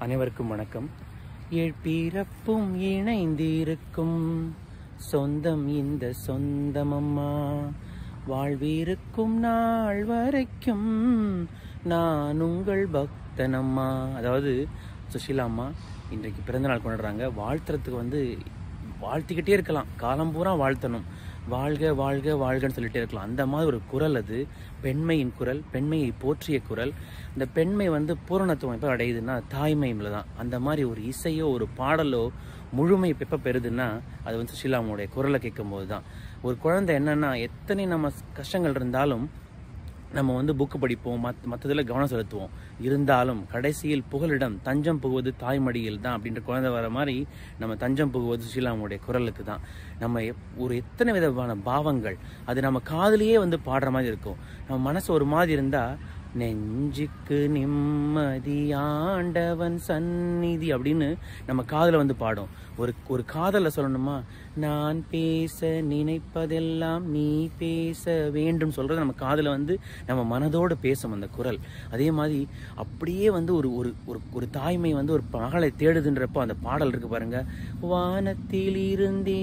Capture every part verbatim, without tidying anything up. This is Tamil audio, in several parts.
அனைவருக்கும் வணக்கம். ஏழ்பிறப்பும் இணைந்திருக்கும் சொந்தம் இந்த சொந்தமம்மா, வாழ்விருக்கும் நாள் வரைக்கும் நான் உங்கள் பக்தனம்மா. அதாவது சுஷீலா அம்மா இன்றைக்கு பிறந்தநாள் கொண்டாடுறாங்க. வாழ்த்துறதுக்கு வந்து வாழ்த்திக்கிட்டே இருக்கலாம், காலம் பூரா வாழ்த்தணும். வாழ்க வாழ்க வாழ்கன்னு சொல்லிட்டே இருக்கலாம். அந்த மாதிரி ஒரு குரல் அது, பெண்மையின் குரல், பெண்மையை போற்றிய குரல். இந்த பெண்மை வந்து பூரணத்துவம் எப்போ அடையுதுன்னா தாய்மையில தான். அந்த மாதிரி ஒரு இசையோ ஒரு பாடலோ முழுமை எப்போ பெறுதுன்னா அது வந்து சுஷீலாமுடைய குரலை கேட்கும் போது தான். ஒரு குழந்தை என்னன்னா, எத்தனை நம்ம கஷ்டங்கள் இருந்தாலும் நம்ம வந்து புக்கு படிப்போம், மத் மற்றதில் கவனம் செலுத்துவோம். இருந்தாலும் கடைசியில் புகலிடம் தஞ்சம் புகுவது தாய்மடியில் தான் அப்படின்ற குழந்தை வர மாதிரி நம்ம தஞ்சம் புகுவது சுஷீலாமுடைய குரலுக்கு தான். நம்ம ஒரு எத்தனை விதமான பாவங்கள் அது நம்ம காதலியே வந்து பாடுற மாதிரி இருக்கும். நம்ம மனசு ஒரு மாதிரி இருந்தால் நெஞ்சுக்கு நிம்மதி ஆண்டவன் சந்நிதி அப்படின்னு நம்ம காதல வந்து பாடும். ஒரு ஒரு காதல சொல்லணுமா, நான் பேச நினைப்பதெல்லாம் நீ பேச வேண்டும் சொல்றது நம்ம காதல வந்து நம்ம மனதோடு பேசும் அந்த குரல். அதே மாதிரி அப்படியே வந்து ஒரு ஒரு ஒரு தாய்மை வந்து ஒரு மகளை தேடுதுன்றப்போ அந்த பாடல் இருக்கு பாருங்க. வானத்தில் இருந்தே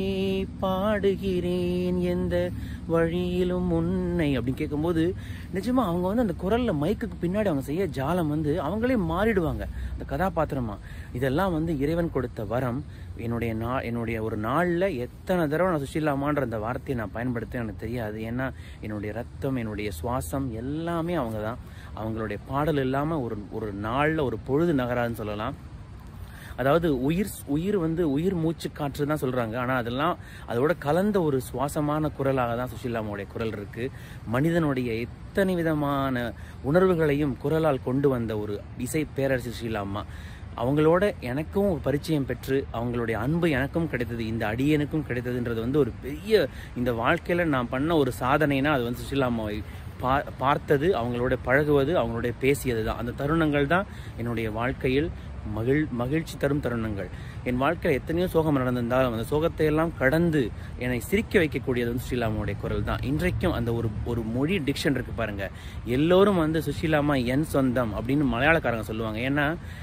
பாடுகிறேன் எந்த வழியிலும் உன்னை அப்படின்னு கேட்கும்போது நிஜமா அவங்க வந்து அந்த குரல்ல மைக்குக்கு பின்னாடி அவங்க செய்ய ஜாலம் வந்து அவங்களே மாறிடுவாங்க அந்த கதாபாத்திரமா. இதெல்லாம் வந்து இறைவன் கொடுத்த வரம். என்னுடைய நா என்னுடைய ஒரு நாளில் எத்தனை தடவை நான் சுஷீலாமான்ற அந்த வார்த்தையை நான் பயன்படுத்த எனக்கு தெரியாது. ஏன்னா என்னுடைய ரத்தம், என்னுடைய சுவாசம் எல்லாமே அவங்க தான். அவங்களுடைய பாடல் இல்லாமல் ஒரு ஒரு நாளில் ஒரு பொழுது நகராதுன்னு சொல்லலாம். அதாவது உயிர் உயிர் வந்து உயிர் மூச்சு காற்று தான் சொல்றாங்க. ஆனால் அதெல்லாம் அதோட கலந்த ஒரு சுவாசமான குரலாக தான் சுஷீலாமுடைய குரல் இருக்கு. மனிதனுடைய எத்தனை விதமான உணர்வுகளையும் குரலால் கொண்டு வந்த ஒரு இசை பேரரசி சுஷீலா அம்மா. அவங்களோட எனக்கும் பரிச்சயம் பெற்று அவங்களுடைய அன்பு எனக்கும் கிடைத்தது, இந்த அடியனுக்கும் கிடைத்ததுன்றது வந்து ஒரு பெரிய, இந்த வாழ்க்கையில நான் பண்ண ஒரு சாதனைனா அது வந்து சுஷீலா அம்மாவை பா பார்த்தது அவங்களோட பழகுவது, அவங்களுடைய பேசியது தான். அந்த தருணங்கள் தான் என்னுடைய வாழ்க்கையில் மகிழ் மகிழ்ச்சி தரும் தருணங்கள். என் வாழ்க்கையில் எத்தனையோ சோகம் நடந்திருந்தாலும் அந்த சோகத்தை எல்லாம் கடந்து என்னை சிரிக்க வைக்கக்கூடியது வந்து சுஷீலாமாவுடைய குரல் தான். இன்றைக்கும் அந்த ஒரு ஒரு மொழி டிக்ஷன் இருக்கு பாருங்க. எல்லோரும் வந்து சுஷீலாமா என் சொந்தம் அப்படின்னு மலையாளக்காரங்க சொல்லுவாங்க. ஏன்னா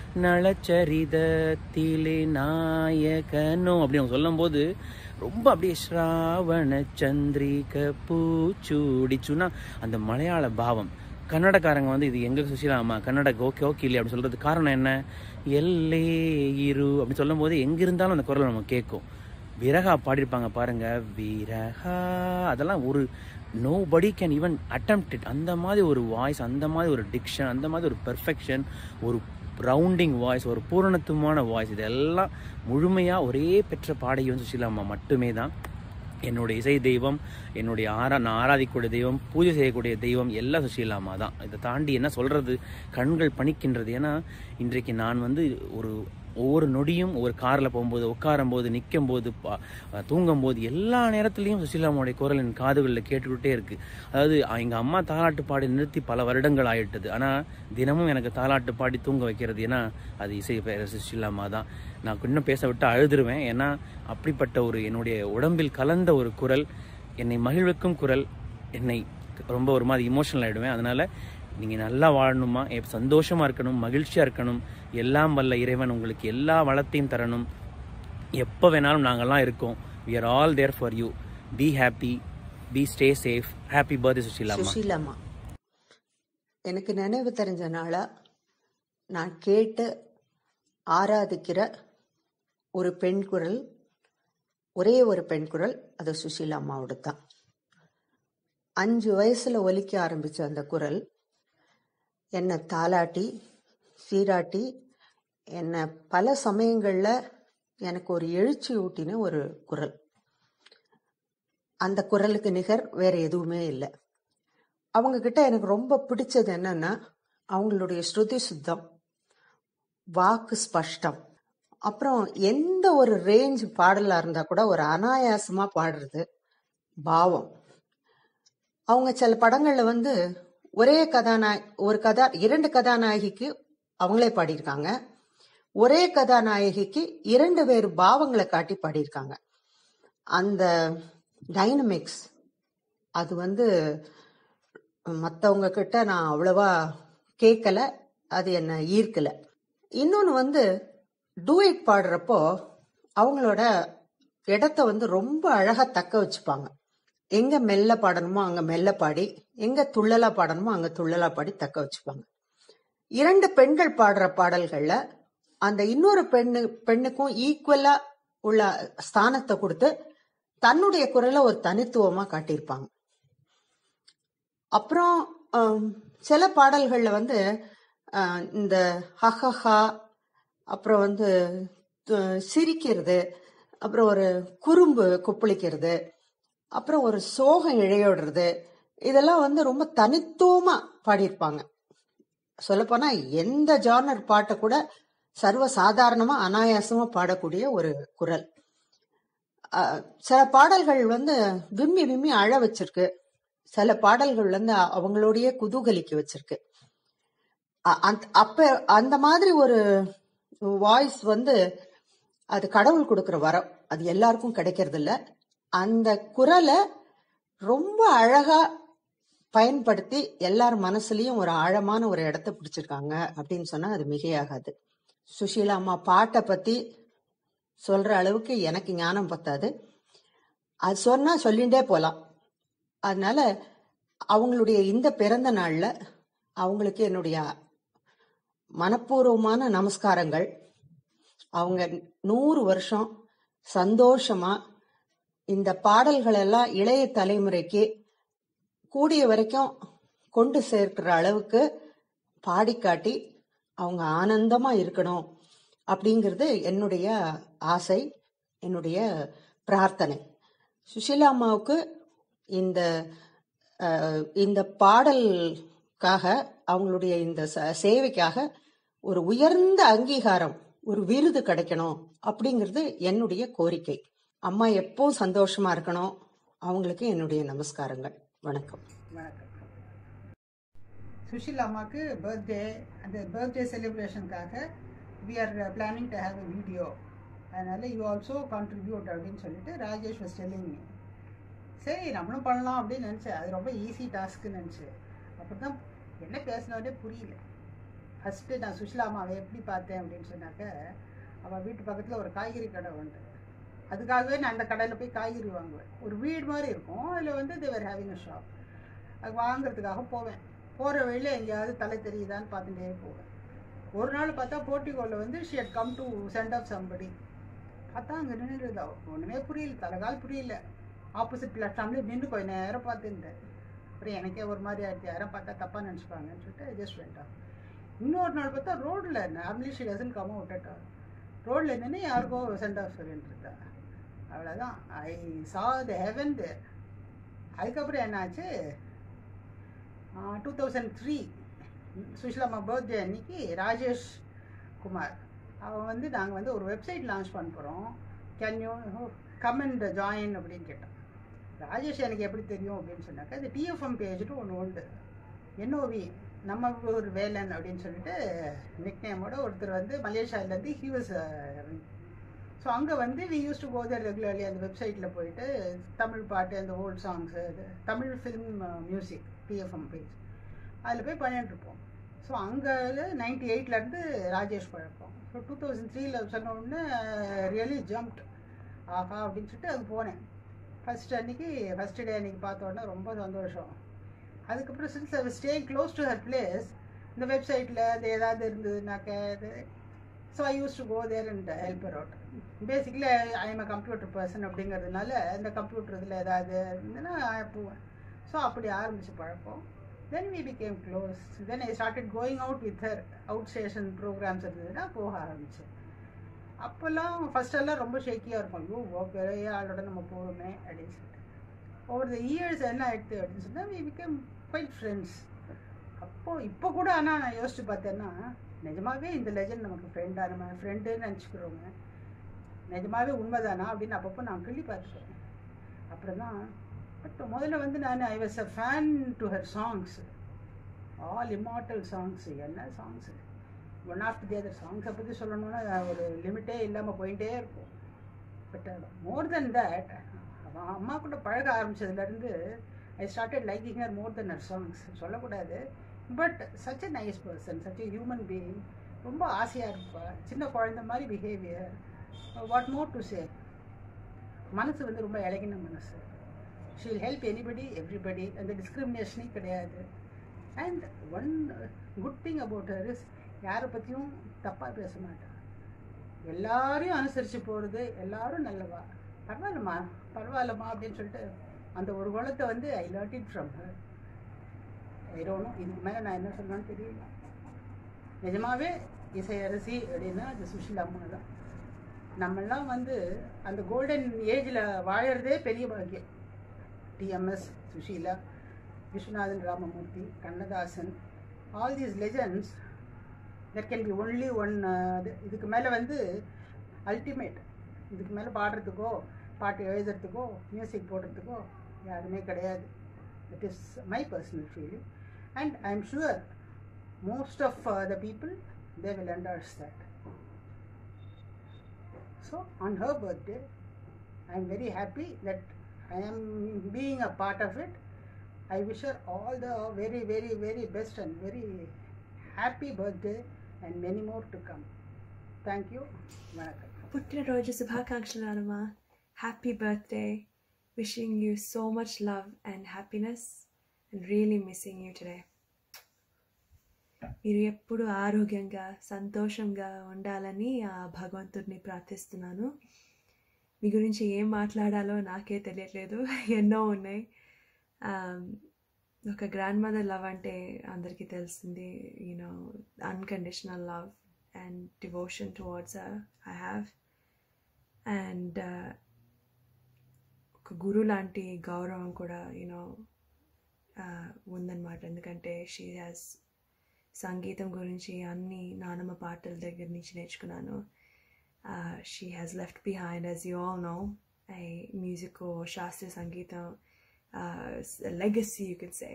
நலச்சரிதத்திலே நாயகனோ அப்படின்னு சொல்லும் போது ரொம்ப அப்படியே ஸ்ராவண சந்திரிக பூச்சூடிச்சுன்னா அந்த மலையாள பாவம். கன்னடக்காரங்க வந்து இது எங்க சுஷீலா அம்மா கன்னட ஓகே ஓகே இல்லை அப்படின்னு சொல்றது காரணம் என்ன, எல்லே இரு அப்படின்னு சொல்லும் போது எங்க இருந்தாலும் அந்த குரல் நம்ம கேட்கும். விரகா பாடிருப்பாங்க பாருங்க, விரகா, அதெல்லாம் ஒரு நோ படி கேன் ஈவன் அட்டெம்ப்ட் இட். அந்த மாதிரி ஒரு வாய்ஸ், அந்த மாதிரி ஒரு டிக்ஷன், அந்த மாதிரி ஒரு பெர்ஃபெக்ஷன், ஒரு ரவுண்டிங் வாய்ஸ், ஒரு பூரணத்துவமான வாய்ஸ், இதெல்லாம் முழுமையா ஒரே பெற்ற பாடகி வந்து சுஷீலா அம்மா மட்டுமே தான். என்னுடைய இசை தெய்வம், என்னுடைய ஆரா நான் ஆராதிக்கக்கூடிய தெய்வம், பூஜை செய்யக்கூடிய தெய்வம் எல்லாம் சுஷீலா அம்மா தான். இதை தாண்டி என்ன சொல்றது, கண்கள் பணிக்கின்றது. ஏன்னா இன்றைக்கு நான் வந்து ஒரு ஒவ்வொரு நொடியும் ஒரு காரில் போகும்போது, உட்காரும் போது, நிற்கும் போது, தூங்கும் போது, எல்லா நேரத்துலையும் சுஷீலாமுடைய குரல் என் காதுகளில் கேட்டுக்கிட்டே இருக்கு. அதாவது எங்கள் அம்மா தாலாட்டு பாடி நிறுத்தி பல வருடங்கள் ஆயிட்டது. ஆனால் தினமும் எனக்கு தாலாட்டு பாடி தூங்க வைக்கிறது ஏன்னா அது இசை பேரரசி சுஷீலாமா தான். நான் இன்னும் பேச விட்டு அழுதுருவேன். ஏன்னா அப்படிப்பட்ட ஒரு என்னுடைய உடம்பில் கலந்த ஒரு குரல், என்னை மகிழ்விக்கும் குரல், என்னை ரொம்ப ஒரு மாதிரி இமோஷனல் ஆகிடுவேன். அதனால நீங்கள் நல்லா வாழணுமா, சந்தோஷமாக இருக்கணும், மகிழ்ச்சியாக இருக்கணும். எல்லாம் வல்ல இறைவன் உங்களுக்கு எல்லா வளத்தையும் தரணும். எப்போ வேணாலும் நாங்கள்லாம் இருக்கோம். we are all there for you. be happy, be stay safe. happy birthday சுஷீலாமா. சுஷீலாமா எனக்கு நினைவு தெரிஞ்ச நாளா நான் கேட்டு ஆராதிக்கிற ஒரு பெண் குரல், ஒரே ஒரு பெண் குரல், அது சுஷீலா அம்மாவோட தான். அஞ்சு வயசுல ஒலிக்க ஆரம்பிச்ச அந்த குரல் என்னை தாலாட்டி சீராட்டி என்னை பல சமயங்கள்ல எனக்கு ஒரு எழுச்சி ஊட்டின ஒரு குரல். அந்த குரலுக்கு நிகர் வேற எதுவுமே இல்லை. அவங்க கிட்ட எனக்கு ரொம்ப பிடிச்சது என்னன்னா அவங்களுடைய ஸ்ருதி சுத்தம், வாக்கு ஸ்பஷ்டம், அப்புறம் எந்த ஒரு ரேஞ்ச் பாடலா இருந்தா கூட ஒரு அனாயாசமா பாடுறது, பாவம். அவங்க சில படங்கள்ல வந்து ஒரே கதாநாய ஒரு கதா இரண்டு கதாநாயகிக்கு அவங்களே பாடியிருக்காங்க, ஒரே கதாநாயகிக்கு இரண்டு பேர் பாவங்களை காட்டி பாடியிருக்காங்க. அந்த டைனமிக்ஸ் அது வந்து மற்றவங்க கிட்ட நான் அவ்வளவா கேட்கல, அது என்ன ஈர்க்கல. இன்னொன்று வந்து டூயட் பாடுறப்போ அவங்களோட இடத்த வந்து ரொம்ப அழகாக தக்க வச்சுப்பாங்க. எங்க மெல்ல பாடணுமோ அங்க மெல்ல பாடி, எங்க துள்ளலா பாடணுமோ அங்க துள்ளலா பாடி தக்க வச்சுப்பாங்க. இரண்டு பெண்கள் பாடுற பாடல்கள்ல அந்த இன்னொரு பெண்ணு பெண்ணுக்கும் ஈக்குவலா உள்ள ஸ்தானத்தை கொடுத்து தன்னுடைய குரலை ஒரு தனித்துவமா காட்டியிருப்பாங்க. அப்புறம் சில பாடல்கள்ல வந்து இந்த ஹஹஹா, அப்புறம் வந்து சிரிக்கிறது, அப்புறம் ஒரு குறும்பு கொப்பளிக்கிறது, அப்புறம் ஒரு சோகம் இழையோடுறது, இதெல்லாம் வந்து ரொம்ப தனித்துவமா பாடியிருப்பாங்க. சொல்லப்போனா எந்த ஜானர் பாட்டை கூட சர்வ சாதாரணமா அனாயாசமா பாடக்கூடிய ஒரு குரல். சில பாடல்கள் வந்து விம்மி விம்மி அழ வச்சிருக்கு, சில பாடல்கள் வந்து அவங்களோடய குதூகலிக்க வச்சிருக்கு. அப்ப அந்த மாதிரி ஒரு வாய்ஸ் வந்து அது கடவுள் கொடுக்கிற வரம், அது எல்லாருக்கும் கிடைக்கிறது இல்ல. அந்த குரலை ரொம்ப அழகா பயன்படுத்தி எல்லார் மனசுலயும் ஒரு ஆழமான ஒரு இடத்த பிடிச்சிருக்காங்க அப்படின்னு சொன்னா அது மிகையாகாது. சுஷீலா அம்மா பாட்டை பத்தி சொல்ற அளவுக்கு எனக்கு ஞானம் பத்தாது, அது சொன்னா சொல்லிண்டே போலாம். அதனால அவங்களுடைய இந்த பிறந்த நாள்ல அவங்களுக்கு என்னுடைய மனப்பூர்வமான நமஸ்காரங்கள். அவங்க நூறு வருஷம் சந்தோஷமா இந்த பாடல்கள் எல்லாம் இளைய தலைமுறைக்கு கூடிய வரைக்கும் கொண்டு சேர்க்கிற அளவுக்கு பாடிக்காட்டி அவங்க ஆனந்தமா இருக்கணும் அப்படிங்கிறது என்னுடைய ஆசை, என்னுடைய பிரார்த்தனை. சுஷீலா அம்மாவுக்கு இந்த இந்த பாடலுக்காக, அவங்களுடைய இந்த சேவைக்காக ஒரு உயர்ந்த அங்கீகாரம், ஒரு விருது கிடைக்கணும் அப்படிங்கிறது என்னுடைய கோரிக்கை. அம்மா எப்போ சந்தோஷமா இருக்கணும். அவங்களுக்கு என்னுடைய நமஸ்காரங்கள். வணக்கம். வணக்கம். சுஷீலா அம்மாவுக்கு பர்த்டே, அந்த பர்த்டே செலிப்ரேஷனுக்காக we are planning to have a video, அதனால யூ ஆல்சோ கான்ட்ரிபியூட் அப்படின்னு சொல்லிட்டு ராஜேஷ் வாஸ் டெல்லிங் மீ. சரி நம்மளும் பண்ணலாம் அப்படின்னு நினச்சேன். அது ரொம்ப ஈஸி டாஸ்க்குன்னு நினச்சி அப்போ தான் என்ன பேசினோடனே புரியல. ஃபஸ்ட்டு நான் சுஷீலா அம்மாவை எப்படி பார்த்தேன் அப்படின்னு சொன்னாக்க, அவள் வீட்டு பக்கத்தில் ஒரு காய்கறி கடை உண்டு. அதுக்காகவே நான் அந்த கடையில் போய் காய்கறி வாங்குவேன். ஒரு வீடு மாதிரி இருக்கும், அதில் வந்து தேவர் ஹேவிங் அ ஷாப். அது வாங்குறதுக்காக போவேன். போகிற வழியில் எங்கேயாவது தலை தெரியுதான்னு பார்த்துட்டே போவேன். ஒரு நாள் பார்த்தா போர்ட்டிகோவில் வந்து she had come to send off somebody. பார்த்தா அங்கே நின்றுதா, ஒன்றுமே புரியல, தலைகால் புரியல. ஆப்போசிட் பிளாட்ஃபார்ம்லேயே நின்று கொஞ்சம் நேரம் பார்த்துருந்தேன். அப்புறம் எனக்கே ஒரு மாதிரி ஆகிடுச்சு, யாரும் பார்த்தா தப்பாக நினச்சிப்பாங்கன்னு சொல்லிட்டு ஜஸ்ட் வேண்டாம். இன்னொரு நாள் பார்த்தா ரோடில் normally she doesn't come out at all. ரோடில் நின்று யாருக்கோ சென்ட் ஆஃப் சொல்லிட்டு இருந்தா. அவ்வளோதான். ஐ சா த ஹெவன் தேர். அதுக்கப்புறம் என்னாச்சு, டூ தௌசண்ட் த்ரீ சுஷீலா அம்மா பர்த்டே அன்னைக்கு ராஜேஷ் குமார் அவன் வந்து நாங்கள் வந்து ஒரு வெப்சைட் லான்ச் பண்ண போகிறோம், can you come and join அப்படின்னு கேட்டான். ராஜேஷ் எனக்கு எப்படி தெரியும் அப்படின்னு சொன்னாக்கா, இந்த டிஎஃப்எம் பேஜ்ட்டு ஒன்று உண்டு, என்ஓவி நம்ம ஒரு வேலன் அப்படின்னு சொல்லிட்டு நிக் நேமோட ஒருத்தர் வந்து மலேசியாவிலேருந்து ஹி வாஸ். ஸோ அங்கே வந்து we use to go there regularly. அந்த வெப்சைட்டில் போயிட்டு தமிழ் பாட்டு, அந்த old songs, Tamil film music TFM page, அதில் போய் பண்ணிட்டுருப்போம். ஸோ அங்கே நைன்டி எயிட்லேருந்து ராஜேஷ் பழக்கம். ஸோ டூ தௌசண்ட் த்ரீல சொன்ன உடனே ரியலி ஜம்ப்ட், ஆஹா அப்படின்னு சொல்லிட்டு அங்கே போனேன். ஃபஸ்ட் அன்றைக்கி ஃபஸ்ட்டு டே அன்றைக்கி பார்த்த உடனே ரொம்ப சந்தோஷம். அதுக்கப்புறம் since I was staying close to her place, இந்த வெப்சைட்டில் அது ஏதாவது இருந்ததுனாக்க இது, so I use to go there and help her out. Basically I am a computer person அப்படிங்கிறதுனால இந்த கம்ப்யூட்டர் இதில் ஏதாவது இருந்ததுன்னா போவேன். ஸோ அப்படி ஆரம்பிச்சு பழக்கம். Then we became close. Then I started going out with her. Outstation programs இருந்ததுன்னா போக ஆரம்பித்தேன். அப்போல்லாம் ஃபஸ்ட்டெல்லாம் ரொம்ப ஷேக்கியாக இருக்கும், ஐயோ பெரிய ஆளோட நம்ம போகிறோமே அப்படின்னு சொல்லிட்டு. ஓவர் த இயர்ஸ் என்ன ஆகிடுது அப்படின்னு சொன்னால் வி பிகேம் குவைட் ஃப்ரெண்ட்ஸ். அப்போது இப்போ கூட ஆனால் நான் யோசிச்சு பார்த்தேன்னா, நிஜமாகவே இந்த லெஜண்ட் நமக்கு ஃப்ரெண்டாக, நம்ம ஃப்ரெண்டுன்னு நினச்சிக்கிறோங்க, நிஜமாகவே உண்மைதானா அப்படின்னு அப்பப்போ நான் கிள்ளி பார்த்துட்டேன். அப்புறம் தான் பட் முதல்ல வந்து நான் I was a fan to her songs, all immortal songs. என்ன songs, one after the other. சாங்ஸை பற்றி சொல்லணுன்னா ஒரு லிமிட்டே இல்லாமல் போயிட்டே இருக்கும். பட் மோர் தென் தட், அம்மா கூட பழக ஆரம்பித்ததுலேருந்து I started liking her more then her songs. சொல்லக்கூடாது, but such a nice person, such a human being, ரொம்ப ஆசையாக இருப்பா, சின்ன குழந்த மாதிரி behaviour. What more to say. மனசு வந்து ரொம்ப இலகின மனசு. ஷீல் ஹெல்ப் எனிபடி எவ்ரிபடி, அந்த டிஸ்கிரிமினேஷனே கிடையாது. And one good thing about her is யாரை பற்றியும் தப்பாக பேச மாட்டாள். எல்லாரையும் அனுசரித்து போகிறது, எல்லாரும் நல்லவா, பரவாயில்லம்மா பரவாயில்லம்மா அப்படின்னு சொல்லிட்டு அந்த ஒரு குணத்தை வந்து I learn it from her. ஐரோனோ இதுக்கு மேலே நான் என்ன சொல்கிறேன்னு தெரியல. நிஜமாகவே இசையரசி அப்படின்னா அது சுஷீலா அம்மா தான். நம்மெல்லாம் வந்து அந்த கோல்டன் ஏஜில் வாழறதே பெரிய பாக்கியம். TMS, Sushila, Viswanathan Ramamoorthy, Kannadasan, all these legends. There can be only one. இதுக்கு மேலே வந்து அல்டிமேட். இதுக்கு மேலே பாடுறதுக்கோ பாட்டு எழுதுறதுக்கோ மியூசிக் போடுறதுக்கோ யாருமே கிடையாது. That is my personal feeling. And I am sure most of uh, the people, they will endorse that. So on her birthday, I am very happy that I am being a part of it. I wish her all the very very very best and very happy birthday and many more to come. Thank you. Vanakkam. పుట్టినరోజు శుభాకాంక్షలు నానమ్మ. Happy birthday. Wishing you so much love and happiness and really missing you today. మీరు ఎప్పుడు ఆరోగ్యంగా సంతోషంగా ఉండాలని ఆ భగవంతుడిని ప్రార్థిస్తున్నాను. మీ గురించి ఏం మాట్లాడాలో నాకే తెలియట్లేదు, ఎన్నో ఉన్నాయి. ఒక గ్రాండ్ మదర్ లవ్ అంటే అందరికీ తెలిసింది, you know unconditional love and devotion towards I have. అండ్ ఒక గురు లాంటి గౌరవం కూడా యూనో ఉందన్నమాట. ఎందుకంటే షీ హ్యాస్ సంగీతం గురించి అన్ని నానమ్మ పాటల దగ్గర నుంచి నేర్చుకున్నాను. She has left behind, as you all know, I music శాస్త్రీయ సంగీతం లెగసీ యూ కెన్ సే.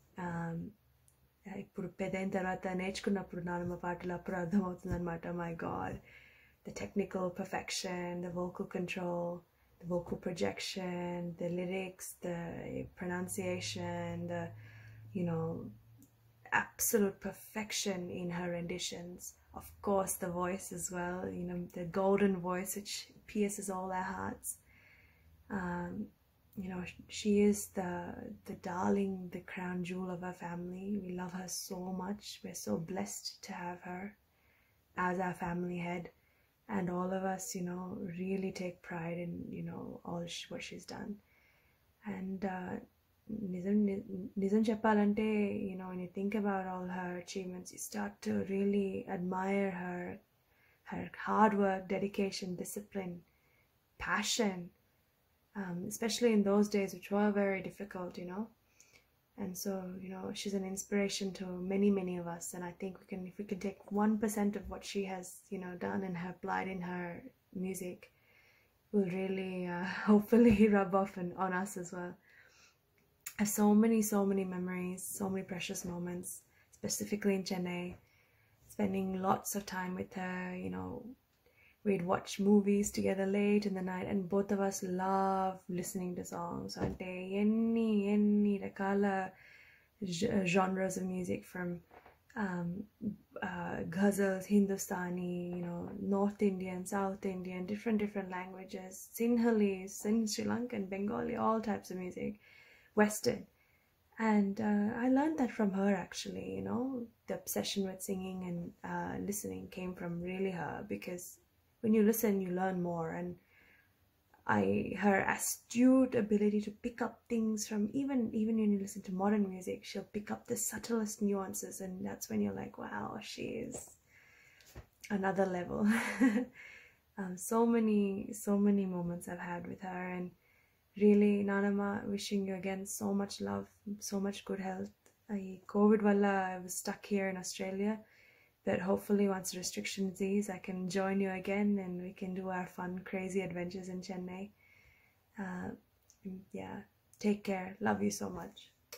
ఇప్పుడు పెద్దయిన తర్వాత నేర్చుకున్నప్పుడు నానమ్మ పాటలు అప్పుడు అర్థమవుతుంది అనమాట. My God, the technical perfection, the vocal control, the vocal projection, the lyrics, the pronunciation, the you know absolute perfection in her renditions. Of course the voice as well, you know, the golden voice which pierces all our hearts. Um, you know, she is the the darling, the crown jewel of our family. We love her so much. We're so blessed to have her as our family head, and all of us, you know, really take pride in, you know, all sh- what she's done. And uh, నిజం నిజం చెప్పాలంటే, you know, when you think about all her achievements, you start to really admire her, her hard work, dedication, discipline, passion, um, especially in those days which were very difficult, you know. And so, you know, she's an inspiration to many many of us. And I think we can, if we can take one percent of what she has, you know, done and have applied in her music, will really uh, hopefully rub off on, on us as well. I have so many, so many memories, so many precious moments, specifically in Chennai, spending lots of time with her. You know, we'd watch movies together late in the night, and both of us love listening to songs. Ante any, any rakala genres of music, from um, uh, ghazals, Hindustani, you know, North Indian, South Indian, different, different languages, Sinhalese, Sin Sri Lankan, Bengali, all types of music. Western. And uh, I learned that from her, actually. You know, the obsession with singing and uh, listening came from really her, because when you listen you learn more. And I her astute ability to pick up things from, even even when you listen to modern music, she'll pick up the subtlest nuances, and that's when you're like, wow, she is another level. um, so many so many moments I've had with her. And really, Nanama, wishing you again so much love, so much good health. I COVID wala, I was stuck here in Australia, but hopefully once restrictions ease, I can join you again and we can do our fun, crazy adventures in Chennai. Uh, yeah, take care. Love you so much.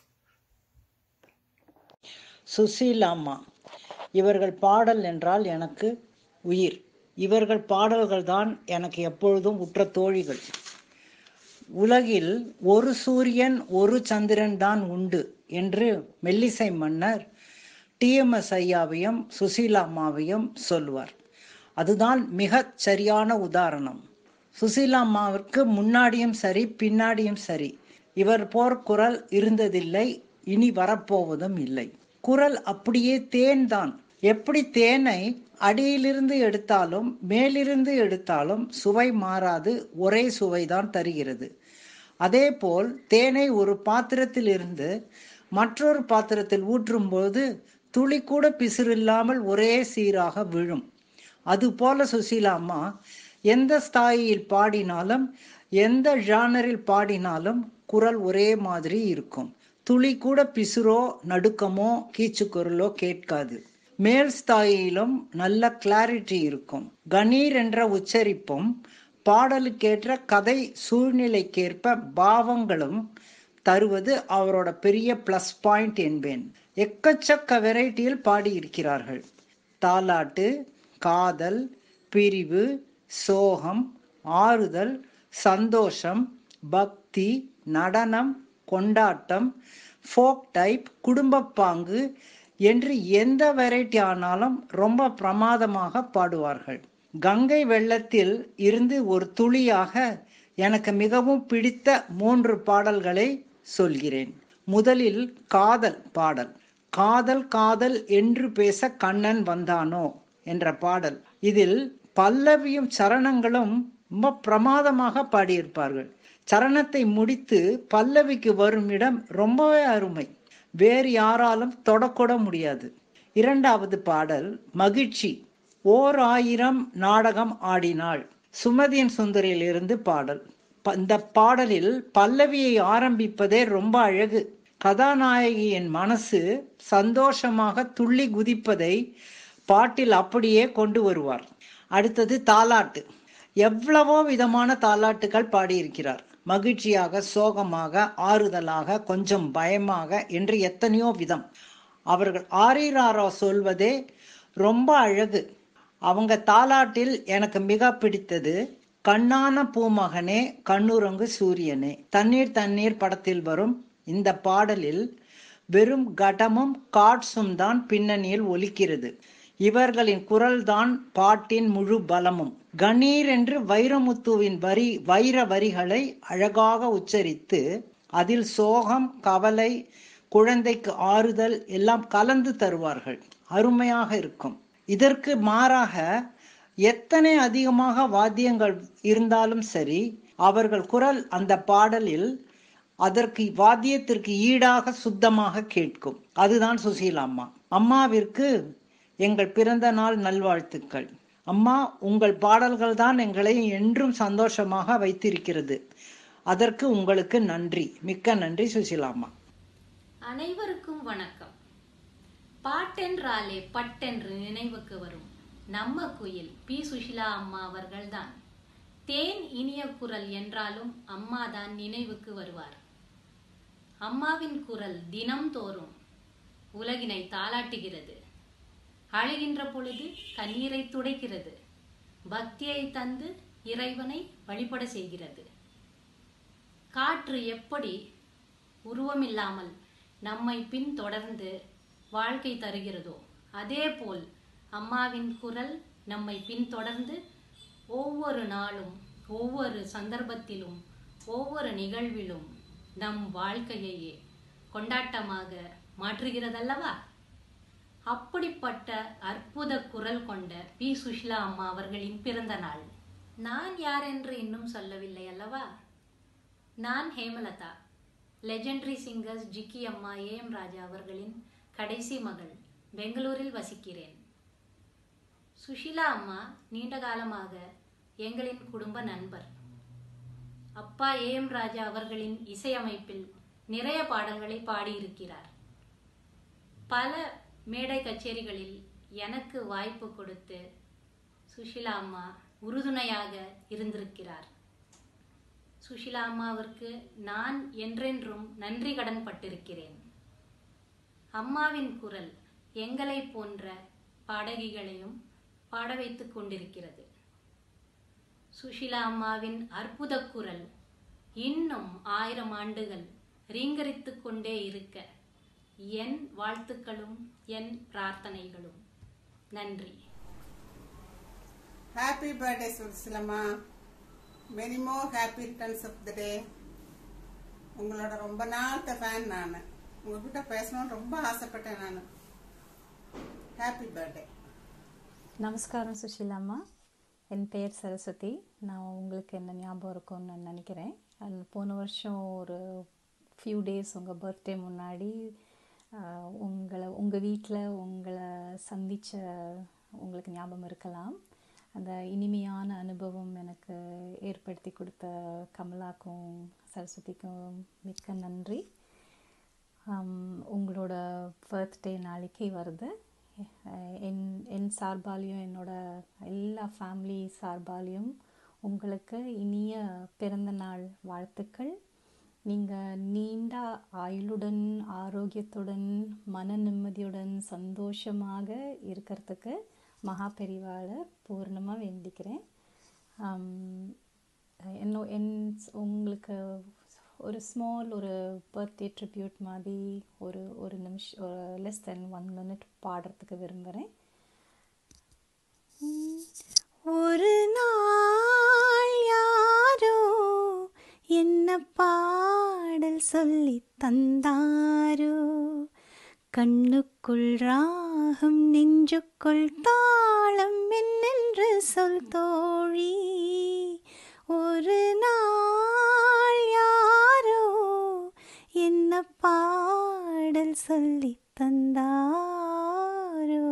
சுசீலாம்மா, இவர்கள் பாடல் என்றால் எனக்கு உயிர். இவர்கள் பாடல்கள் தான் எனக்கு எப்பொழுதும் உற்ற தோழிகள். உலகில் ஒரு சூரியன் ஒரு சந்திரன் தான் உண்டு என்று மெல்லிசை மன்னர் டிஎம்எஸ் ஐயாவையும் சுசீலா அம்மாவையும் சொல்லுவார். அதுதான் மிக சரியான உதாரணம். சுசீலா அம்மாவிற்கு முன்னாடியும் சரி பின்னாடியும் சரி இவர் போர் குரல் இருந்ததில்லை, இனி வரப்போவதும் இல்லை. குரல் அப்படியே தேன் தான். எப்படி தேனை அடியிலிருந்து எடுத்தாலும் மேலிருந்து எடுத்தாலும் சுவை மாறாது, ஒரே சுவைதான் தருகிறது. அதேபோல் தேனை ஒரு பாத்திரத்தில் இருந்து மற்றொரு பாத்திரத்தில் ஊற்றும்போது துளி கூட பிசிறில்லாமல் ஒரே சீராக விழும். அதுபோல சுசீலா அம்மா எந்த ஸ்தாயியில் பாடினாலும் எந்த ஜானரில் பாடினாலும் குரல் ஒரே மாதிரி இருக்கும். துளி கூட பிசுரோ நடுக்கமோ கீச்சுக்குரலோ கேட்காது. மேல் ஸ்தாயிலும் நல்ல கிளாரிட்டி இருக்கும். கணீர் என்ற உச்சரிப்பும் பாடலுக்கேற்ற கதை சூழ்நிலைக்கேற்ப பாவங்களும் தருவது அவரோட பெரிய பிளஸ் பாயிண்ட் என்பேன். எக்கச்சக்க வெரைட்டியில் பாடியிருக்கிறார்கள். தாலாட்டு, காதல், பிரிவு, சோகம், ஆறுதல், சந்தோஷம், பக்தி, நடனம், கொண்டாட்டம், ஃபோக் டைப், குடும்பப்பாங்கு என்று எந்த வெரைட்டி ஆனாலும் ரொம்ப பிரமாதமாக பாடுவார்கள். கங்கை வெள்ளத்தில் இருந்து ஒரு துளியாக எனக்கு மிகவும் பிடித்த மூன்று பாடல்களை சொல்கிறேன். முதலில் காதல் பாடல். காதல் காதல் என்று பேச கண்ணன் வந்தானோ என்ற பாடல். இதில் பல்லவியும் சரணங்களும் ரொம்ப பிரமாதமாக பாடியிருப்பார்கள். சரணத்தை முடித்து பல்லவிக்கு வரும் இடம் ரொம்பவே அருமை. வேறு யாராலும் தொடக்கூட முடியாது. இரண்டாவது பாடல் மகிழ்ச்சி. ஓர் ஆயிரம் நாடகம் ஆடினாள், சுமதியின் சுந்தரியிலிருந்து பாடல். இந்த பாடலில் பல்லவியை ஆரம்பிப்பதே ரொம்ப அழகு. கதாநாயகியின் மனசு சந்தோஷமாக துள்ளி குதிப்பதை பாட்டில் அப்படியே கொண்டு வருவார். அடுத்தது தாலாட்டு. எவ்வளவோ விதமான தாலாட்டுகள் பாடியிருக்கிறார். மகிழ்ச்சியாக, சோகமாக, ஆறுதலாக, கொஞ்சம் பயமாக என்று எத்தனையோ விதம். அவர்கள் ஆரீராரோ சொல்வதே ரொம்ப அழகு. அவங்க தாலாட்டில் எனக்கு மிக பிடித்தது கண்ணான பூமகனே கண்ணுறங்கு சூரியனே. தண்ணீர் தண்ணீர் படத்தில் வரும் இந்த பாடலில் வெறும் கடமும் காட்ஸும் தான் பின்னணியில் ஒலிக்கிறது. இவர்களின் குரல்தான் பாட்டின் முழு பலமும். கணீர் என்று வைரமுத்துவின் வரி வைர வரிகளை அழகாக உச்சரித்து அதில் சோகம், கவலை, குழந்தைக்கு ஆறுதல் எல்லாம் கலந்து தருவார்கள். அருமையாக இருக்கும். இதற்கு மாறாக எத்தனை அதிகமாக வாத்தியங்கள் இருந்தாலும் சரி, அவர்கள் குரல் அந்த பாடலில் அதற்கு வாத்தியத்திற்கு ஈடாக சுத்தமாக கேட்கும். அதுதான் சுசீலா அம்மா. அம்மாவிற்கு எங்கள் பிறந்த நாள் நல்வாழ்த்துக்கள். அம்மா, உங்கள் பாடல்கள் தான் எங்களை என்றும் சந்தோஷமாக வைத்திருக்கிறது. அதற்கு உங்களுக்கு நன்றி, மிக்க நன்றி சுசீலா அம்மா. அனைவருக்கும் வணக்கம். பாட்டென்றாலே பட்டென்று நினைவுக்கு வரும் நம்ம குயில் பி சுஷீலா அம்மா அவர்கள்தான். தேன் இனிய குரல் என்றாலும் அம்மா தான் நினைவுக்கு வருவார். அம்மாவின் குரல் தினம் தோறும் உலகினை தாளாட்டுகிறது. அழுகின்ற பொழுது கண்ணீரை துடைக்கிறது. பக்தியை தந்து இறைவனை வழிபட செய்கிறது. காற்று எப்படி உருவமில்லாமல் நம்மை பின் தொடர்ந்து வாழ்க்கை தருகிறதோ அதே போல் அம்மாவின் குரல் நம்மை பின்தொடர்ந்து ஒவ்வொரு நாளும், ஒவ்வொரு சந்தர்ப்பத்திலும், ஒவ்வொரு நிகழ்விலும் நம் வாழ்க்கையையே கொண்டாட்டமாக மாற்றுகிறதல்லவா? அப்படிப்பட்ட அற்புத குரல் கொண்ட பி சுஷீலா அம்மா அவர்களின் பிறந்த நாள். நான் யார் என்று இன்னும் சொல்லவில்லை அல்லவா? நான் ஹேமலதா, லெஜெண்டரி சிங்கர்ஸ் ஜிக்கி அம்மா, ஏ எம் ராஜா அவர்களின் கடைசி மகள். பெங்களூரில் வசிக்கிறேன். சுஷீலா அம்மா நீண்ட காலமாக எங்களின் குடும்ப நண்பர். அப்பா ஏ எம் ராஜா அவர்களின் இசையமைப்பில் நிறைய பாடல்களை பாடியிருக்கிறார். பல மேடை கச்சேரிகளில் எனக்கு வாய்ப்பு கொடுத்து சுஷீலா அம்மா உறுதுணையாக இருந்திருக்கிறார். சுஷீலா அம்மாவிற்கு நான் என்றென்றும் நன்றி கடன் பட்டிருக்கிறேன். அம்மாவின் குரல் எங்களை போன்ற பாடகிகளையும் பாட வைத்துக் கொண்டிருக்கிறது. சுஷீலா அம்மாவின் அற்புத குரல் இன்னும் ஆயிரம் ஆண்டுகள் ரீங்கரித்து கொண்டே இருக்க என் வாழ்த்துக்களும் என் பிரார்த்தனைகளும். நன்றி. ஹாப்பி பர்த்டே சுசிலம்மா. Many more happy returns of the day. உங்களோட ரொம்ப நாள்த்த ஃபேன் நான். உங்ககிட்ட பேசணும்னு ரொம்ப ஆசைப்பட்டேன் நான். Happy birthday. நமஸ்காரம் சுஷீலாம்மா. என் பெயர் சரஸ்வதி. நான் உங்களுக்கு என்ன ஞாபகம் இருக்கும்னு நான் நினைக்கிறேன். அது போன வருஷம் ஒரு ஃபியூ டேஸ் உங்கள் பர்த்டே முன்னாடி உங்களை உங்கள் வீட்டில் உங்களை சந்தித்த உங்களுக்கு ஞாபகம் இருக்கலாம். அந்த இனிமையான அனுபவம் எனக்கு ஏற்படுத்தி கொடுத்த கமலாக்கும் சரஸ்வதிக்கும் மிக்க நன்றி. உங்களோட பர்த்டே நாளைக்கு வருது. என் என் சார்பாலையும் என்னோட எல்லா ஃபேமிலி சார்பாலையும் உங்களுக்கு இனிய பிறந்த நாள் வாழ்த்துக்கள். நீங்கள் நீண்ட ஆயுளுடன் ஆரோக்கியத்துடன் மன நிம்மதியுடன் சந்தோஷமாக இருக்கிறதுக்கு மகா பெரிவாளை பூர்ணமாக வேண்டிக்கிறேன். என்ன என் உங்களுக்கு ஒரு ஸ்மால் ஒரு பர்த்டே ட்ரிபியூட் மாதிரி ஒரு ஒரு நிமிஷம் ஒரு லெஸ் தென் ஒன் மினிட் பாடுறதுக்கு விரும்புகிறேன். ஒரு நாள் யாரோ என்ன பாடல் சொல்லி தந்தாரோ, கண்ணுக்குள் ராகம் நெஞ்சுக்குள் தாளம் என்னென்று சொல் தோழி. ஒரு நாள் யாரோ என்ன பாடல் சொல்லி தந்தாரோ.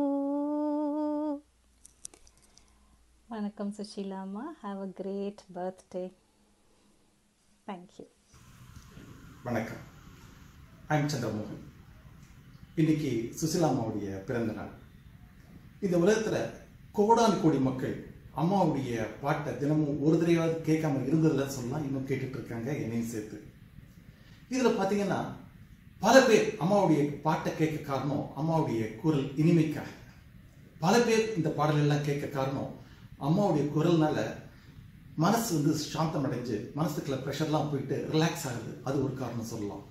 வணக்கம் சுஷீலாம்மா. Have a great birthday. Thank you. வணக்கம். ஐம் சந்திரமோகன். இன்னைக்கு சுசிலாம்மாவுடைய பிறந்த நாள். இந்த உலகத்தில் கோடானு கோடி மக்கள் அம்மாவுடைய பாட்டை தினமும் ஒரு தடவையாவது கேட்காம இருந்ததில்ல சொல்லலாம். இன்னும் கேட்டுட்டு இருக்காங்க, என்னையும் சேர்த்து. இதில் பார்த்தீங்கன்னா பல பேர் அம்மாவுடைய பாட்டை கேட்க காரணம் அம்மாவுடைய குரல் இனிமைக்காக. பல பேர் இந்த பாடலெல்லாம் கேட்க காரணம் அம்மாவுடைய குரல்னால மனசு வந்து சாந்தம் அடைஞ்சு மனசுக்குள்ள ப்ரெஷர்லாம் போயிட்டு ரிலாக்ஸ் ஆகுது. அது ஒரு காரணம் சொல்லலாம்.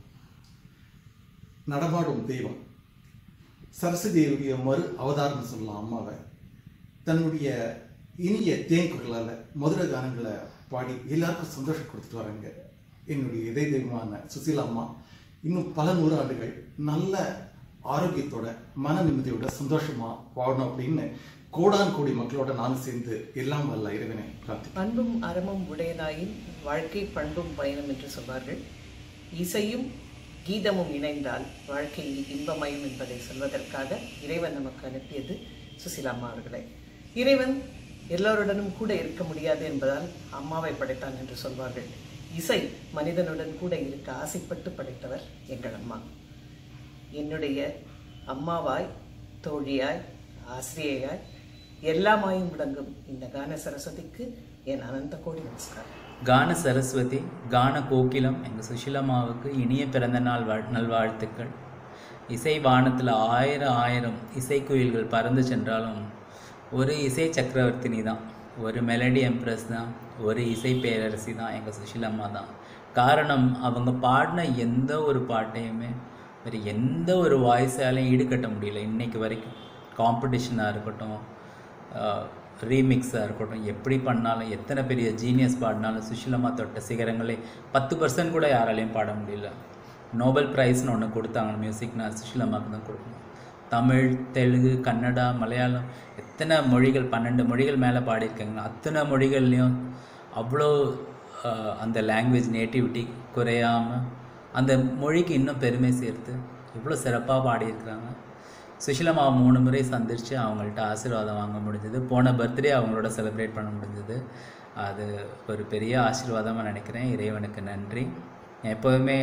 நடமாடும் தெய்வம் சரஸ்வதியுடைய மறு அவதாரம் சொல்லலாம். அம்மாவை தன்னுடைய இனிய தேன் குரலால் மதுர கானங்களை பாடி எல்லாருக்கும் சந்தோஷம் கொடுத்துட்டு வராங்க. என்னுடைய இதய தெய்வமான சுசீலா அம்மா இன்னும் பல நூறு ஆண்டுகள் நல்ல ஆரோக்கியத்தோட மன நிம்மதியோட சந்தோஷமா வாழணும் அப்படின்னு கோடான் கோடி மக்களோட நானும் சேர்ந்து எல்லாம் வல்ல இறைவனை பிரார்த்தி. அன்பும் அறமும் உடையதாயின் வாழ்க்கை பண்பும் பயணம் என்று சொல்வார்கள். இசையும் கீதமும் இணைந்தால் வாழ்க்கை இன்பமயம் என்பதை சொல்வதற்காக இறைவன் நமக்கு அனுப்பியது சுசீலா அம்மா அவர்களை. இறைவன் எல்லோருடனும் கூட இருக்க முடியாது என்பதால் அம்மாவை படைத்தான் என்று சொல்வார்கள். இசை மனிதனுடன் கூட இருக்க ஆசைப்பட்டு படைத்தவர் எங்கள் அம்மா. என்னுடைய அம்மாவாய், தோழியாய், ஆசிரியையாய் எல்லாமாயும் விளங்கும் இந்த கான சரஸ்வதிக்கு என் அனந்த கோடி நமஸ்காரம். கான சரஸ்வதி, கான கோகிலம் எங்கள் சுஷீலம்மாவுக்கு இனிய பிறந்த நாள் வாழ் நல்வாழ்த்துக்கள். இசை வானத்தில் ஆயிரம் ஆயிரம் இசைக்குயில்கள் பறந்து சென்றாலும் ஒரு இசை சக்கரவர்த்தினி தான், ஒரு மெலடி எம்ப்ரஸ் தான், ஒரு இசை பேரரசி தான் எங்கள் சுஷீலம்மா தான். காரணம், அவங்க பாடின எந்த ஒரு பாட்டையுமே வேறு எந்த ஒரு வாய்ஸாலையும் ஈடுகட்ட முடியல இன்னைக்கு வரைக்கும். காம்படிஷனாக இருக்கட்டும், ரீமிக்ஸாக இருக்கட்டும், எப்படி பண்ணாலும் எத்தனை பெரிய ஜீனியஸ் பாடினாலும் சுஷீலம்மா தொட்ட சிகரங்களே பத்து பர்சன்ட் கூட யாராலையும் பாட முடியல. நோபல் ப்ரைஸ்னு ஒன்று கொடுத்தாங்க மியூசிக்னா சுஷீலம்மாவுக்கு தான் கொடுக்கணும். தமிழ், தெலுங்கு, கன்னடா, மலையாளம் எத்தனை மொழிகள், பன்னெண்டு மொழிகள் மேலே பாடியிருக்காங்க. அத்தனை மொழிகள்லேயும் அவ்வளோ அந்த லாங்குவேஜ் நேட்டிவிட்டி குறையாமல் அந்த மொழிக்கு இன்னும் பெருமை சேர்த்து இவ்வளோ சிறப்பாக பாடியிருக்கிறாங்க. சுஷீலம்மா மூணு முறை சந்தித்து அவங்கள்ட்ட ஆசீர்வாதம் வாங்க முடிஞ்சது. போன பர்த்டே அவங்களோட செலிப்ரேட் பண்ண முடிஞ்சது. அது ஒரு பெரிய ஆசீர்வாதமாக நினைக்கிறேன். இறைவனுக்கு நன்றி. எப்போதுமே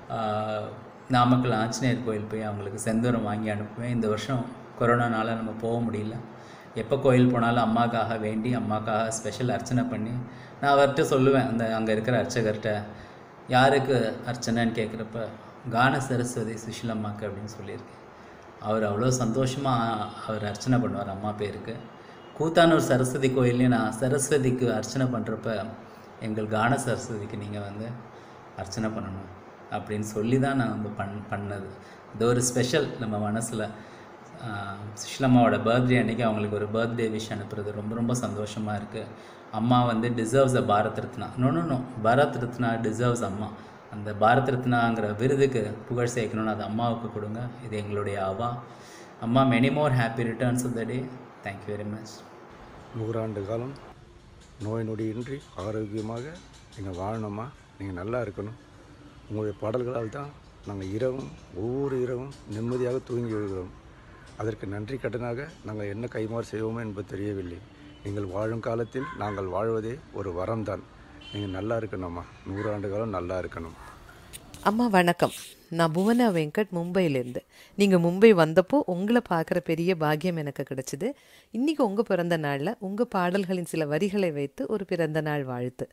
நாமக்கல் ஆஞ்சநேயர் கோயில் போய் அவங்களுக்கு செந்தூரம் வாங்கி அனுப்புவேன். இந்த வருஷம் கொரோனானால நம்ம போக முடியல. எப்போ கோயில் போனாலும் அம்மாக்காக வேண்டி அம்மாக்காக ஸ்பெஷல் அர்ச்சனை பண்ணி நான் அவர்கிட்ட சொல்லுவேன், அந்த அங்கே இருக்கிற அர்ச்சகர்கிட்ட யாருக்கு அர்ச்சனைன்னு கேட்குறப்ப கான சரஸ்வதி சுஷீலம்மாக்கு அப்படின்னு சொல்லியிருக்கேன். அவர் அவ்வளோ சந்தோஷமாக அவர் அர்ச்சனை பண்ணுவார் அம்மா பேருக்கு. கூத்தானூர் சரஸ்வதி கோயில்லையும் நான் சரஸ்வதிக்கு அர்ச்சனை பண்ணுறப்ப எங்கள் கான சரஸ்வதிக்கு நீங்கள் வந்து அர்ச்சனை பண்ணணும் அப்படின்னு சொல்லி தான் நான் வந்து பண் பண்ணது இது ஒரு ஸ்பெஷல் நம்ம மனசில். சுஷிலம்மாவோட பர்த்டே அன்றைக்கி அவங்களுக்கு ஒரு பர்த்டே விஷ் அனுப்புறது ரொம்ப ரொம்ப சந்தோஷமாக இருக்குது. அம்மா வந்து deserves a Bharat Ratna. No no no Bharat Ratna deserves அம்மா. அந்த பாரத் ரத்னாங்கிற விருதுக்கு புகழ் சேர்க்கணும்னு அது அம்மாவுக்கு கொடுங்க. இது எங்களுடைய ஆவா. அம்மா, many more happy returns of the day. Thank you very much. நூறாண்டு காலம் நோய் நொடியின்றி ஆரோக்கியமாக நீங்கள் வாழணுமா, நீங்கள் நல்லா இருக்கணும். உங்களுடைய பாடல்களால் தான் நாங்கள் இரவும் ஒவ்வொரு இரவும் நிம்மதியாக தூங்கி எழுகிறோம். அதற்கு நன்றி கடனாக நாங்கள் என்ன கைமாறு செய்வோமோ என்பது தெரியவில்லை. நீங்கள் வாழும் காலத்தில் நாங்கள் வாழ்வதே ஒரு வரம்தான். நீங்கள் நல்லா இருக்கணும்மா, நூறாண்டு காலம் நல்லா இருக்கணும். அம்மா வணக்கம். நான் புவனா வெங்கட், மும்பையிலேருந்து. நீங்கள் மும்பை வந்தப்போ உங்களை பார்க்குற பெரிய பாக்கியம் எனக்கு கிடச்சிது. இன்றைக்கி உங்கள் பிறந்த நாளில் உங்கள் பாடல்களின் சில வரிகளை வைத்து ஒரு பிறந்த நாள் வாழ்த்து.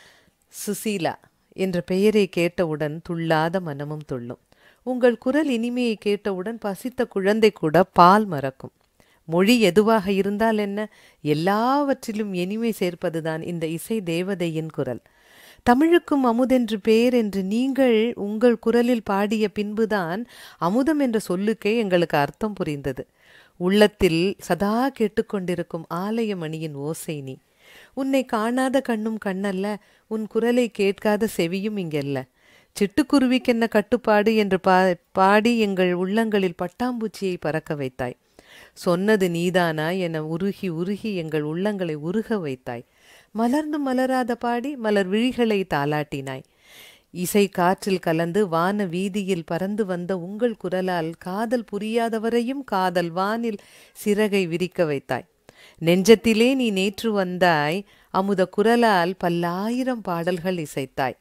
சுசீலா என்ற பெயரை கேட்டவுடன் துள்ளாத மனமும் துள்ளும். உங்கள் குரல் இனிமையை கேட்டவுடன் பசித்த குழந்தை கூட பால் மறக்கும். மொழி எதுவாக இருந்தால் என்ன, எல்லாவற்றிலும் இனிமை சேர்ப்பதுதான் இந்த இசை தேவதையின் குரல். தமிழுக்கும் அமுதென்று பேர் என்று நீங்கள் உங்கள் குரலில் பாடிய பின்புதான் அமுதம் என்ற சொல்லுக்கே எங்களுக்கு அர்த்தம் புரிந்தது. உள்ளத்தில் சதா கேட்டுக்கொண்டிருக்கும் ஆலயமணியின் ஓசை நீ. உன்னை காணாத கண்ணும் கண்ணல்ல, உன் குரலை கேட்காத செவியும் இங்கல்ல. சிட்டுக்குருவிக்கென்ன கட்டுப்பாடு என்று பா பாடி எங்கள் உள்ளங்களில் பட்டாம்பூச்சியை பறக்க வைத்தாய். சொன்னது நீதானா என உருகி உருகி எங்கள் உள்ளங்களை உருக வைத்தாய். மலர்ந்து மலராத பாடி மலர் விழிகளை தாலாட்டினாய். இசை காற்றில் கலந்து வான வீதியில் பறந்து வந்த உங்கள் குரலால் காதல் புரியாதவரையும் காதல் வானில் சிறகை விரிக்க வைத்தாய். நெஞ்சத்திலே நீ நேற்று வந்தாய், அமுத குரலால் பல்லாயிரம் பாடல்கள் இசைத்தாய்.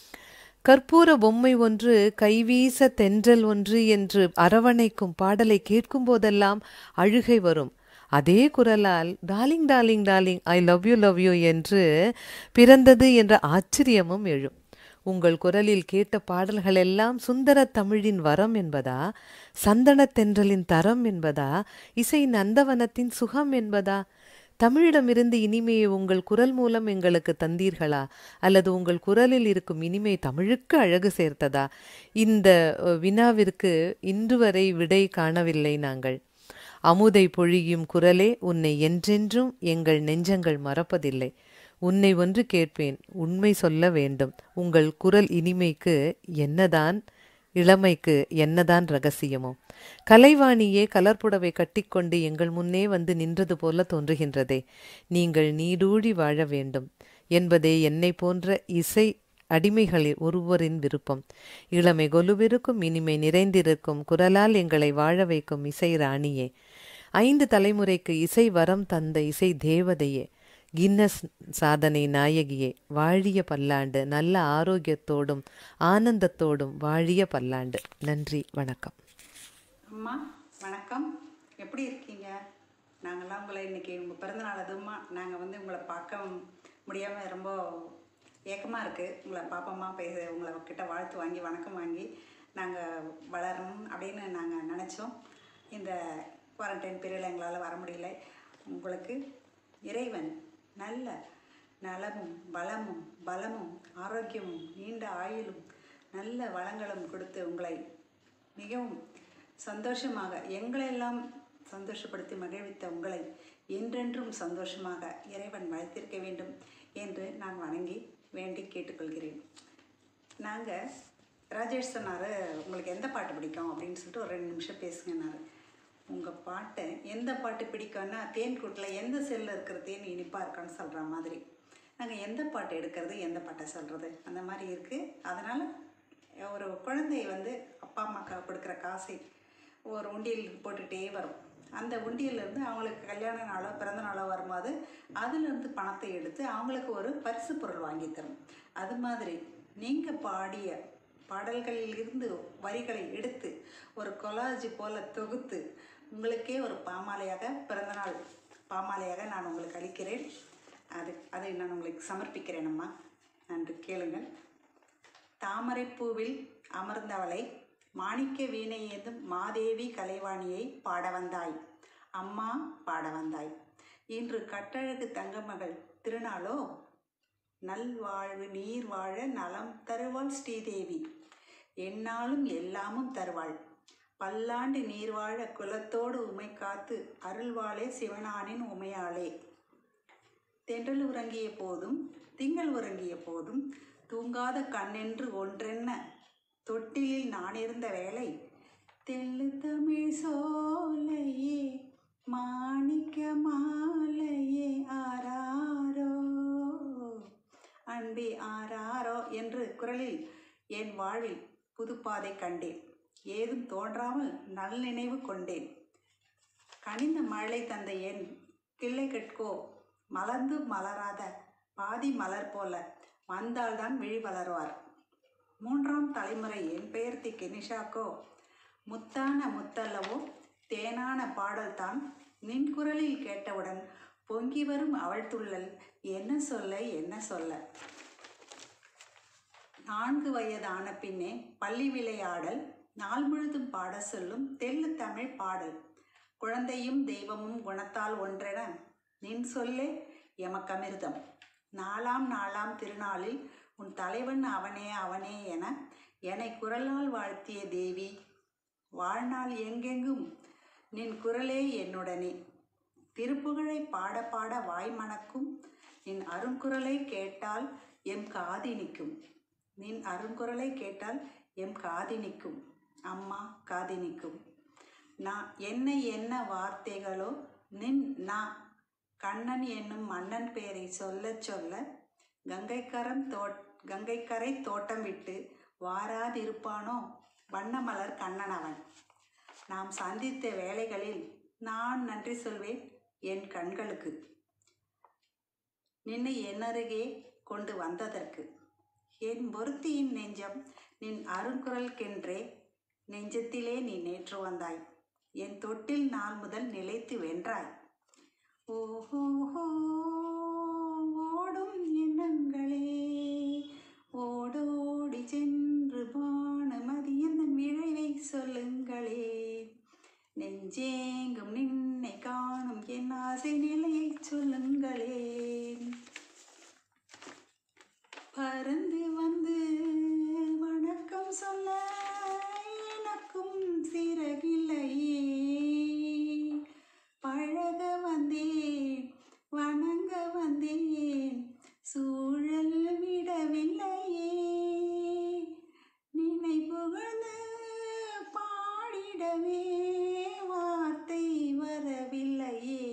கற்பூர பொம்மை ஒன்று, கைவீச தென்றல் ஒன்று என்று அரவணைக்கும் பாடலை கேட்கும் போதெல்லாம் அழுகை வரும். அதே குரலால் darling darling darling I love you love you என்று பிறந்தது என்ற ஆச்சரியமும் எழும். உங்கள் குரலில் கேட்ட பாடல்களெல்லாம் சுந்தர தமிழின் வரம் என்பதா, சந்தனத் தென்றலின் தரம் என்பதா, இசை நந்தவனத்தின் சுகம் என்பதா? தமிழிடமிருந்து இனிமையை உங்கள் குரல் மூலம் எங்களுக்கு தந்தீர்களா, அல்லது உங்கள் குரலில் இருக்கும் இனிமை தமிழுக்கு அழகு சேர்த்ததா? இந்த வினாவிற்கு இன்று வரை விடை காணவில்லை நாங்கள். அமுதை பொழியும் குரலே, உன்னை என்றென்றும் எங்கள் நெஞ்சங்கள் மறப்பதில்லை. உன்னை ஒன்று கேட்பேன், உண்மை சொல்ல வேண்டும். உங்கள் குரல் இனிமைக்கு என்னதான், இளமைக்கு என்னதான் ரகசியமோ? கலைவாணியே கலர்புடவை கட்டிக்கொண்டு எங்கள் முன்னே வந்து நின்றது போல தோன்றுகின்றதே. நீங்கள் நீடூழி வாழ வேண்டும் என்பதே என்னை போன்ற இசை அடிமைகளில் ஒருவரின் விருப்பம். இளமை கொலுவிருக்கும் இனிமை நிறைந்திருக்கும் குரலால் எங்களை வாழ வைக்கும் இசை ராணியே, ஐந்து தலைமுறைக்கு இசை வரம் தந்த இசை தேவதையே, கின்னஸ் சாதனை நாயகியே, வாழிய பல்லாண்டு, நல்ல ஆரோக்கியத்தோடும் ஆனந்தத்தோடும் வாழிய பல்லாண்டு. நன்றி, வணக்கம். அம்மா வணக்கம், எப்படி இருக்கீங்க? நாங்கள்லாம் உங்களை இன்றைக்கி உங்கள் பிறந்தநாள் அதுவுமா நாங்கள் வந்து உங்களை பார்க்க முடியாமல் ரொம்ப ஏக்கமாக இருக்குது. உங்களை பாப்பம்மா பேச உங்களை கிட்ட வாழ்த்து வாங்கி வணக்கம் வாங்கி நாங்கள் வளரணும் அப்படின்னு நாங்கள் நினச்சோம். இந்த குவாரண்டைன் பீரியடில் எங்களால் வர முடியல. உங்களுக்கு இறைவன் நல்ல நலமும் வளமும் பலமும் ஆரோக்கியமும் நீண்ட ஆயுளும் நல்ல வளங்களும் கொடுத்து உங்களை மிகவும் சந்தோஷமாக எங்களையெல்லாம் சந்தோஷப்படுத்தி மகிழ்வித்த உங்களை என்றென்றும் சந்தோஷமாக இறைவன் வாழ்த்திருக்க வேண்டும் என்று நான் வணங்கி வேண்டி கேட்டுக்கொள்கிறேன். நாங்கள் ராஜேஷ் சொன்னார் உங்களுக்கு எந்த பாட்டு பிடிக்கும் அப்படின்னு சொல்லிட்டு ஒரு ரெண்டு நிமிஷம் பேசுங்கன்னாரு. உங்கள் பாட்டை எந்த பாட்டு பிடிக்கும்னா தேன் கூட்டில் எந்த செல்லில் இருக்கிற தேன் இனிப்பாக இருக்கான்னு சொல்கிற மாதிரி நாங்கள் எந்த பாட்டு எடுக்கிறது எந்த பாட்டை சொல்கிறது அந்த மாதிரி இருக்குது. அதனால் ஒரு குழந்தை வந்து அப்பா அம்மாவுக்கு கொடுக்குற காசை ஒரு உண்டியல் போட்டுகிட்டே வரும். அந்த உண்டியல்லேருந்து அவங்களுக்கு கல்யாண நாளோ பிறந்த நாளோ வரும்போது அதுலேருந்து பணத்தை எடுத்து அவங்களுக்கு ஒரு பரிசு பொருள் வாங்கி தரும். அது மாதிரி நீங்கள் பாடிய பாடல்களில் இருந்து வரிகளை எடுத்து ஒரு கொலாஜ் போல தொகுத்து உங்களுக்கே ஒரு பாமாலையாக பிறந்தநாள் பாமாலையாக நான் உங்களுக்கு அளிக்கிறேன். அது அதை நான் உங்களுக்கு சமர்ப்பிக்கிறேன் அம்மா. நன்றி, கேளுங்கள். தாமரைப்பூவில் அமர்ந்தவளை மாணிக்க வீணை ஏந்தும் மாதேவி கலைவாணியை பாட வந்தாய் அம்மா, பாட வந்தாய். இன்று கட்டழகு தங்கமகள் திருநாளோ, நல்வாழ்வு நீர் வாழ நலம் தருவாள் ஸ்ரீதேவி, எந்நாளும் எல்லாமும் தருவாள். பல்லாண்டு நீர்வாழ குலத்தோடு உமை காத்து அருள்வாளே சிவனானின் உமையாளே. தென்றல் உறங்கிய போதும் திங்கள் உறங்கிய போதும் தூங்காத கண்ணென்று ஒன்றென்ன தொட்டிலில் நான் இருந்த வேளை தெள்ளு தமிழ் சோலையே மாணிக்க மாலையே ஆராரோ அன்பே ஆராரோ என்று குரலில் என் வாழ்வில் புதுப்பாதை கண்டேன். ஏதும் தோன்றாமல் நல் நினைவு கொண்டேன். கனிந்த மழை தந்த என் கிள்ளை கட்கோ மலர்ந்து மலராத பாதி மலர் போல வந்தால்தான் விழி வளர்வார். மூன்றாம் தலைமுறை என் பெயர்த்தி கெனிஷாக்கோ முத்தான முத்தல்லவோ தேனான பாடல்தான் நின் குரலில் கேட்டவுடன் பொங்கி வரும் அவள் துள்ளல் என்ன சொல்ல என்ன சொல்ல. நான்கு வயதான பின்னே பள்ளி விளையாடல் நாள் முழுதும் பாட சொல்லும் தெள்ளு தமிழ் பாடல். குழந்தையும் தெய்வமும் குணத்தால் ஒன்றென நின் சொல்லே எமக்கமிர்தம். நாலாம் நாளாம் திருநாளில் உன் தலைவன் அவனே அவனே என என்னை குரலால் வாழ்த்திய தேவி. வாழ்நாள் எங்கெங்கும் நின் குரலே என்னுடனே. திருப்புகழை பாட பாட வாய் மணக்கும் நின் அருங்குரலை கேட்டால் எம் காதினிக்கும். நின் அருங்குரலை கேட்டால் எம் காதினிக்கும். அம்மா காதினிக்கும். நான் என்ன என்ன வார்த்தைகளோ நின் நான் கண்ணன் என்னும் மன்னன் பெயரை சொல்ல சொல்ல கங்கைக்கரம் தோ கங்கைக்கரை தோட்டம் விட்டு வாராதிருப்பானோ வண்ணமலர் கண்ணன் அவன். நாம் சந்தித்த வேளைகளில் நான் நன்றி சொல்வேன் என் கண்களுக்கு, நின்னை என்னருகே கொண்டு வந்ததற்கு. என் பொருத்தியின் நெஞ்சம் நின் அருங்குரல்கென்றே நெஞ்சத்திலே நீ நேற்று வந்தாய். என் தொட்டில் நாள் முதல் நிலைத்து வென்றாய். ஓஹோஹோ ஓடும் எண்ணங்களே ஓடோடி சென்று பானுமதி எந்த விழைவை சொல்லுங்களே. நெஞ்சேங்கும் நின்னை காணும் என் ஆசை நிலையை சொல்லுங்களே. பறந்து வந்து வணக்கம் சொல்ல எனக்கும் சிறகில்லையே. பழக வந்தேன் வணங்க வந்தேன் சூழல் விடவில்லையே. நினை புகழ்ந்து பாடிடவே வார்த்தை வரவில்லையே.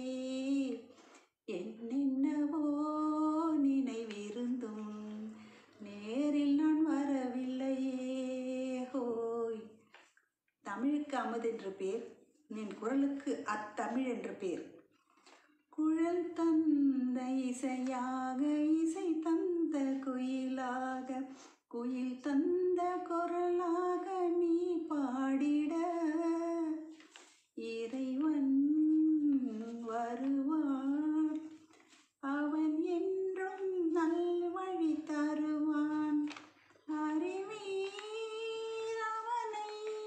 என்னென்னவோ நினைவிருந்தும் நேரில் நான் வரவில்லையே. ஹோய். தமிழுக்கு அமுதென்று பேர், நின் குரலுக்கு அத்தமிழ் என்று பேர். குழல் தந்த இசையாக இசை தந்த குயிலாக குயில் தந்த குரலாக நீ பாடிட இறைவன் வருவான். அவன் என்றும் நல்வழி தருவான். அறிவீர் அவனை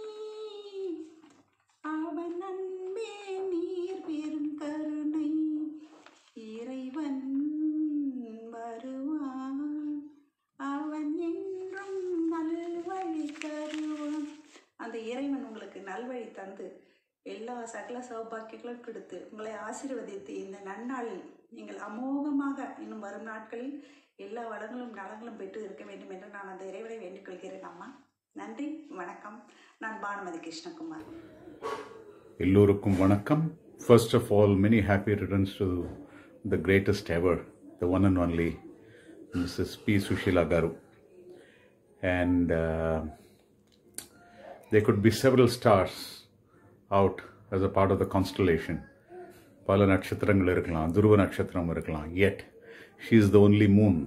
அவன் அன்பே நீர் பெரும் கருணை. இறைவன் வருவான். அவன் என்றும் நல்வழி தருவான். அந்த இறைவன் உங்களுக்கு நல்வழி தந்து எல்லா சகல சௌபாக்கியங்களும் கொடுத்து உங்களை ஆசீர்வதித்து இந்த நன்னாளில் நீங்கள் அமோகமாக இன்னும் வரும் நாட்களில் எல்லா வளங்களும் நலங்களும் பெற்று இருக்க வேண்டும் என்று நான் அந்த இறைவனை வேண்டிக் கொள்கிறேன். அம்மா நன்றி, வணக்கம். நான் பானுமதி கிருஷ்ணகுமார். எல்லோருக்கும் வணக்கம். First of all, many happy returns to the greatest ever, the one and only Missus P. Sushila Garu. And uh, there could be several stars out as a part of the constellation. பல நட்சத்திரங்கள் இருக்கலாம், துருவ நட்சத்திரம் இருக்கலாம். Yet, she is the only moon.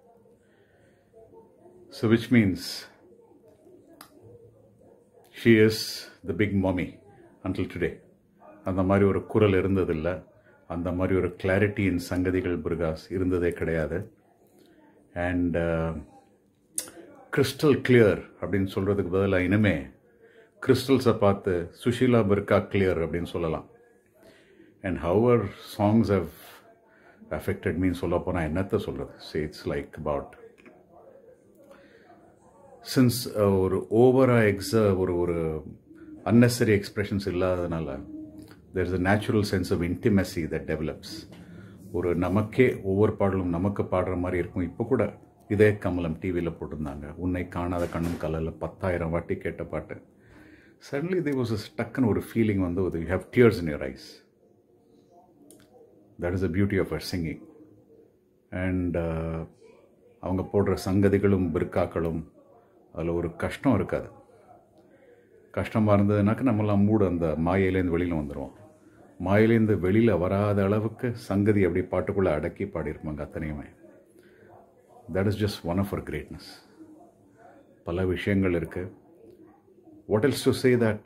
So which means she is the big mommy until today. அந்த மாதிரி ஒரு குரல் இருந்ததில்லை, அந்த மாதிரி ஒரு கிளாரிட்டி இன் சங்கதிகள் புருகாஸ் இருந்ததே கிடையாது. அண்ட் கிறிஸ்டல் கிளியர் அப்படின்னு சொல்கிறதுக்கு பதிலாக இனிமே கிறிஸ்டல்ஸை பார்த்து சுஷீலா பிர்கா கிளியர் அப்படின்னு சொல்லலாம். And her songs how affected mean சொல்ல போனால் என்னத்தை சொல்கிறது. So it's like about since ஒரு ஓவராக எக்ஸ ஒரு ஒரு unnecessary expressions இல்லாததுனால there is a natural sense of intimacy that develops. ஒரு நமக்கே ஒவ்வொரு பாடலும் நமக்கு பாடுற மாதிரி இருக்கும். இப்போ கூட இதே கமலம் டிவியில் போட்டிருந்தாங்க, உன்னை காணாத கண்ணும் கலரில் பத்தாயிரம் வாட்டி கேட்ட பாட்டு. சடன்லி there was a டக்குன்னு ஒரு ஃபீலிங் வந்து you have tears in your eyes. That is the beauty of her singing. And அவங்க போடுற சங்கதிகளும் பிற்காக்களும் அதில் ஒரு கஷ்டம் இருக்காது. கஷ்டமாக இருந்ததுனாக்க நம்மளாம் மூடு அந்த மாயிலேருந்து வெளியில் வந்துடுவோம். மாயிலேருந்து வெளியில் வராத அளவுக்கு சங்கதி அப்படி பாட்டுக்குள்ளே அடக்கி பாடியிருப்பாங்க அத்தனையுமே. That is just one of அவர் கிரேட்னஸ். பல விஷயங்கள் இருக்குது. What else to say that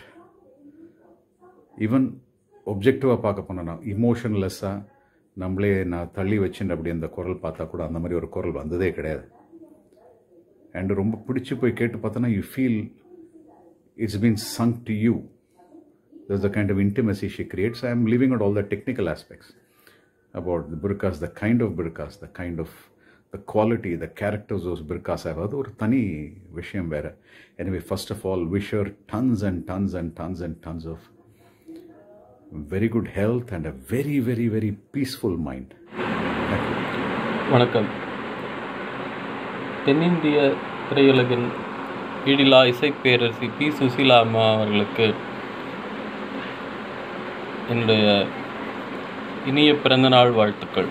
even ஒப்ஜெக்டிவாக பார்க்க போனோன்னா இமோஷன்லெஸ்ஸாக நம்மளே நான் தள்ளி வச்சுன்னு அப்படி அந்த குரல் பார்த்தா கூட அந்த மாதிரி ஒரு குரல் வந்ததே கிடையாது. அண்டு ரொம்ப பிடிச்சி போய் கேட்டு பார்த்தோன்னா you feel it's been sunk to you. There's a kind of intimacy she creates. I am leaving out all the technical aspects about the burkas, the kind of burkas, the kind of the quality, the characters of those burkas. I have ஒரு தனி விஷயம் வேற. Anyway, first of all, wish her tons and tons and tons and tons of very good health and a very very very peaceful mind. வணக்கம். தென்னிந்திய திரையுலகின் ஈடிலா இசைப்பேரரசி பி சுசீலா அம்மா அவர்களுக்கு என்னுடைய இனிய பிறந்தநாள் வாழ்த்துக்கள்.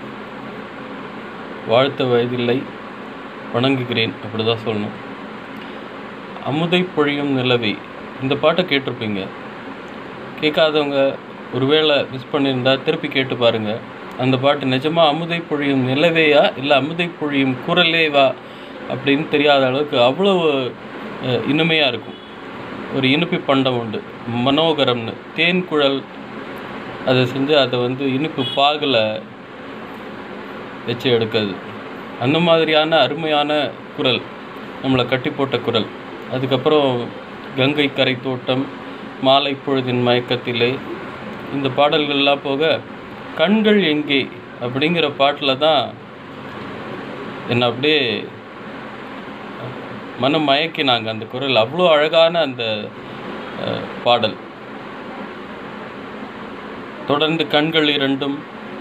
வாழ்த்த வயதில்லை, வணங்குகிறேன், அப்படி தான் சொல்லணும். அமுதை பொழியும் நிலவே, இந்த பாட்டை கேட்டிருப்பீங்க. கேட்காதவங்க ஒருவேளை மிஸ் பண்ணியிருந்தா திருப்பி கேட்டு பாருங்கள். அந்த பாட்டு நிஜமாக அமுதை பொழியும் நிலவேயா இல்லை அமுதை பொழியும் குரலேவா அப்படின்னு தெரியாத அளவுக்கு அவ்வளோ இனிமையாக இருக்கும். ஒரு இனிப்பு பண்டம் உண்டு, மனோகரம்னு, தேன் குழல் அதை செஞ்சு அதை வந்து இனிப்பு பாகில் வச்சு எடுக்கிறது. அந்த மாதிரியான அருமையான குரல், நம்மளை கட்டி போட்ட குரல். அதுக்கப்புறம் கங்கை கரை தோட்டம், மாலை பொழுதின் மயக்கத்திலே, இந்த பாடல்கள்லாம் போக கண்கள் எங்கே அப்படிங்கிற பாட்டில் தான் என்ன அப்படியே மனம் மயக்கினாங்க. அந்த குரல் அவ்வளோ அழகான அந்த பாடல். தொடர்ந்து கண்கள் இரண்டும்,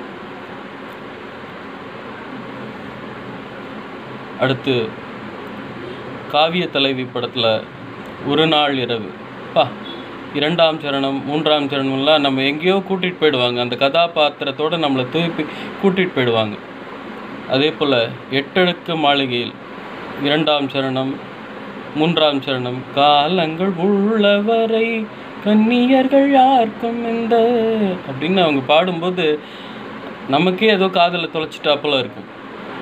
அடுத்து காவிய தலைவி படத்தில் ஒரு நாள் இரவு, பா இரண்டாம் சரணம் மூன்றாம் சரணம்லாம் நம்ம எங்கேயோ கூட்டிகிட்டு போயிடுவாங்க. அந்த கதாபாத்திரத்தோடு நம்மளை தூக்கி கூட்டிகிட்டு போயிடுவாங்க. அதே போல் எட்டெழுக்கு மாளிகையில் இரண்டாம் சரணம் மூன்றாம் சரணம், காலங்கள் உள்ளவரை கன்னியர்கள் யாருக்கும் இந்த அப்படின்னு அவங்க பாடும்போது நமக்கே ஏதோ காதில் தொலைச்சிட்டாப்போல இருக்கும்.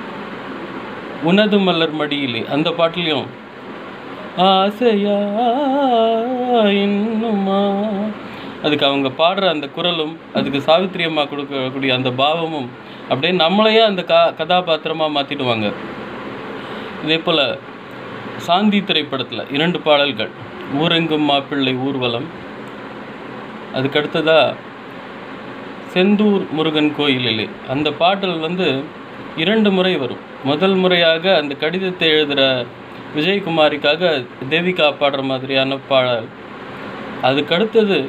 உனது மலர் மடியிலே அந்த பாட்டிலையும் ஆசையா இன்னுமா, அதுக்கு அவங்க பாடுற அந்த குரலும் அதுக்கு சாவித்திரி அம்மா கொடுக்கக்கூடிய அந்த பாவமும் அப்படியே நம்மளையே அந்த கா கதாபாத்திரமாக மாற்றிடுவாங்க. இதே போல் சாந்தி திரைப்படத்தில் இரண்டு பாடல்கள், ஊரெங்கும் மாப்பிள்ளை ஊர்வலம், அதுக்கடுத்ததாக செந்தூர் முருகன் கோயிலிலே, அந்த பாடல் வந்து இரண்டு முறை வரும். முதல் முறையாக அந்த கடிதத்தை எழுதுகிற விஜயகுமாரிக்காக தேவிகா பாடுற மாதிரியான பாடல். அதுக்கடுத்தது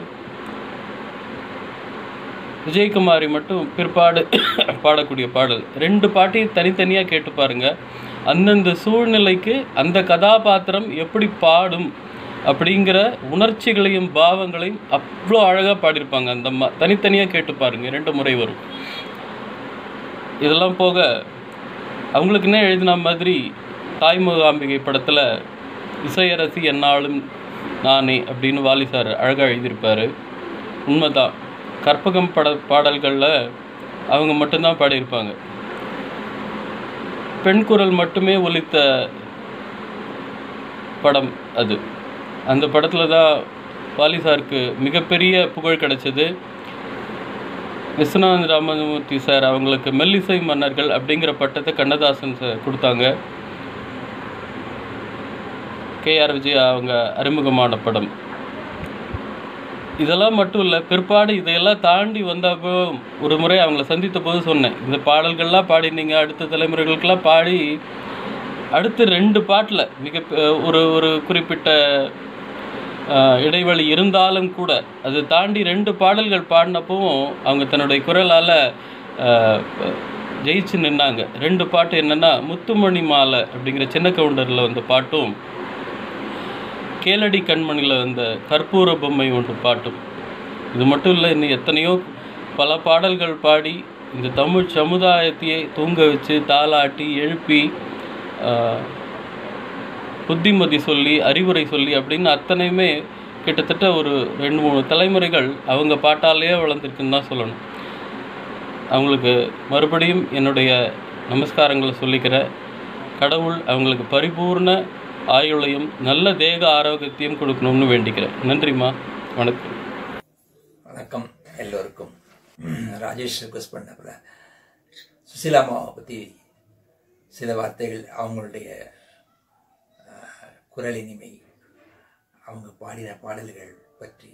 விஜயகுமாரி மட்டும் பிற்பாடு பாடக்கூடிய பாடல். ரெண்டு பாட்டையும் தனித்தனியாக கேட்டு பாருங்கள். அந்தந்த சூழ்நிலைக்கு அந்த கதாபாத்திரம் எப்படி பாடும் அப்படிங்கிற உணர்ச்சிகளையும் பாவங்களையும் அவ்வளோ அழகாக பாடியிருப்பாங்க. அந்த மா தனித்தனியாக கேட்டு பாருங்கள், ரெண்டு முறை வரும். இதெல்லாம் போக அவங்களுக்குன்னே எழுதின மாதிரி தாய்முகாம்பிகை படத்தில் இசையரசி என்னாலும் நானே அப்படின்னு வாலி சார் அழகாக எழுதியிருப்பார். உண்மைதான், கற்பகம் பட பாடல்களில் அவங்க மட்டும்தான் பாடியிருப்பாங்க. பெண் குரல் மட்டுமே ஒலித்த படம் அது. அந்த படத்தில் தான் வாலி சாருக்கு மிகப்பெரிய புகழ் கிடைச்சது. விஸ்வநாத ராமமூர்த்தி சார் அவங்களுக்கு மெல்லிசை மன்னர்கள் அப்படிங்கிற பட்டத்தை கண்ணதாசன் சார் கொடுத்தாங்க. கே ஆர் விஜய் அவங்க அறிமுகமான படம். இதெல்லாம் மட்டும் இல்லை, பிற்பாடு இதையெல்லாம் தாண்டி வந்தப்போ ஒரு முறை அவங்கள சந்தித்த போது சொன்னேன், இந்த பாடல்கள்லாம் பாடினீங்க, அடுத்த தலைமுறைகளுக்கெல்லாம் பாடி அடுத்து ரெண்டு பாட்டில் மிக ஒரு ஒரு குறிப்பிட்ட ஆஹ், இடைவெளி இருந்தாலும் கூட அதை தாண்டி ரெண்டு பாடல்கள் பாடினப்பவும் அவங்க தன்னுடைய குரலால் ஜெயிச்சு நின்னாங்க. ரெண்டு பாட்டு என்னென்னா முத்துமணி மாலை அப்படிங்கிற சின்ன கவுண்டரில் வந்த பாட்டும், கேளடி கண்மணியில் வந்த கற்பூர பொம்மை ஒன்று பாட்டும். இது மட்டும் இல்லை, இன்னும் எத்தனையோ பல பாடல்கள் பாடி இந்த தமிழ் சமுதாயத்தையே தூங்க வச்சு தாளாட்டி எழுப்பி ஆஹ், புத்திமதி சொல்லி அறிவுரை சொல்லி அப்படின்னு அத்தனையுமே கிட்டத்தட்ட ஒரு ரெண்டு மூணு தலைமுறைகள் அவங்க பாட்டாலேயே வளர்ந்துருக்குன்னு தான் சொல்லணும். அவங்களுக்கு மறுபடியும் என்னுடைய நமஸ்காரங்களை சொல்லிக்கிறேன். கடவுள் அவங்களுக்கு பரிபூர்ண ஆயுளையும் நல்ல தேக ஆரோக்கியத்தையும் கொடுக்கணும்னு வேண்டிக்கிறேன். நன்றிம்மா, வணக்கம். வணக்கம் எல்லோருக்கும். ராஜேஷ் ரிக்வஸ்ட் பண்ணப்பல சுசீலா அம்மாவை பற்றி சில வார்த்தைகள், அவங்களுடைய குரல் இனிமை, அவங்க பாடின பாடல்கள் பற்றி,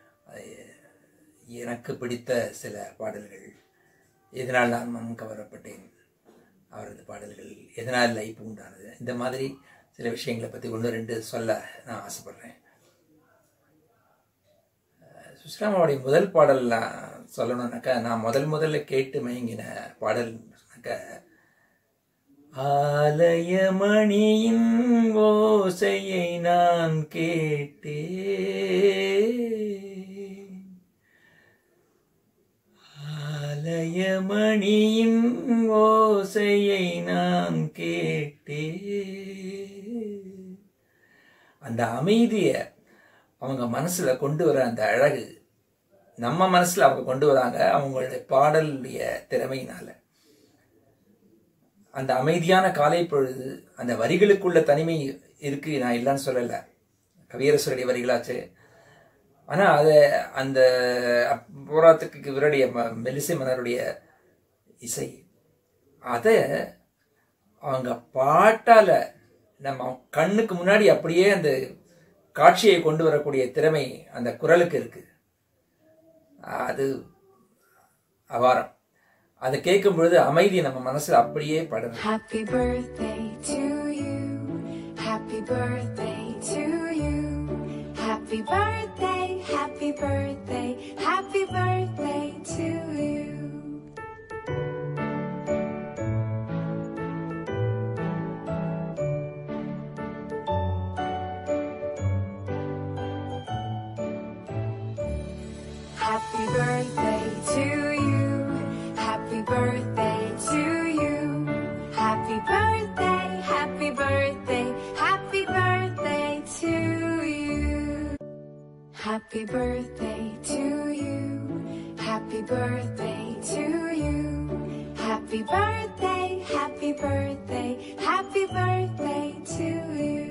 எனக்கு பிடித்த சில பாடல்கள், எதனால் நான் மனம் கவரப்பட்டேன், அவரது பாடல்கள் எதனால் லைஃப் உண்டானது, இந்த மாதிரி சில விஷயங்களை பற்றி ஒன்று ரெண்டு சொல்ல நான் ஆசைப்படுறேன். சுஷ்லாமாவுடைய முதல் பாடல்லாம் சொல்லணுன்னாக்கா, நான் முதல் முதல்ல கேட்டு மயங்கின பாடல்னாக்கா, ஆலயமணியின் ஓசையை நான் கேட்டேன், ஆலயமணியின் ஓசையை நான் கேட்டேன். அந்த அமைதியை அவங்க மனசில் கொண்டு வர அந்த அழகு நம்ம மனசில் அவங்க கொண்டு வராங்க அவங்களுடைய பாடலுடைய திறமையினால. அந்த அமைதியான காலை பொழுது, அந்த வரிகளுக்குள்ள தனிமை இருக்கு, நான் இல்லைன்னு சொல்லலை, கவியரசருடைய வரிகளாச்சு. ஆனால் அதை அந்த போராட்டத்துக்கு இவருடைய மெல்லிசை மன்னருடைய இசை, அதை அவங்க பாட்டால் நம்ம கண்ணுக்கு முன்னாடி அப்படியே அந்த காட்சியை கொண்டு வரக்கூடிய திறமை அந்த குரலுக்கு இருக்கு. அது அபாரம். அதை கேட்கும் பொழுது அமைதி நம்ம மனசுல அப்படியே படுது. Happy birthday to you. Happy birthday to you. Happy birthday, happy birthday, happy birthday to you. Happy birthday to you. Happy birthday to you. Happy birthday, happy birthday, happy birthday to you. Happy birthday to you. Happy birthday to you. Happy birthday, happy birthday, happy birthday to you.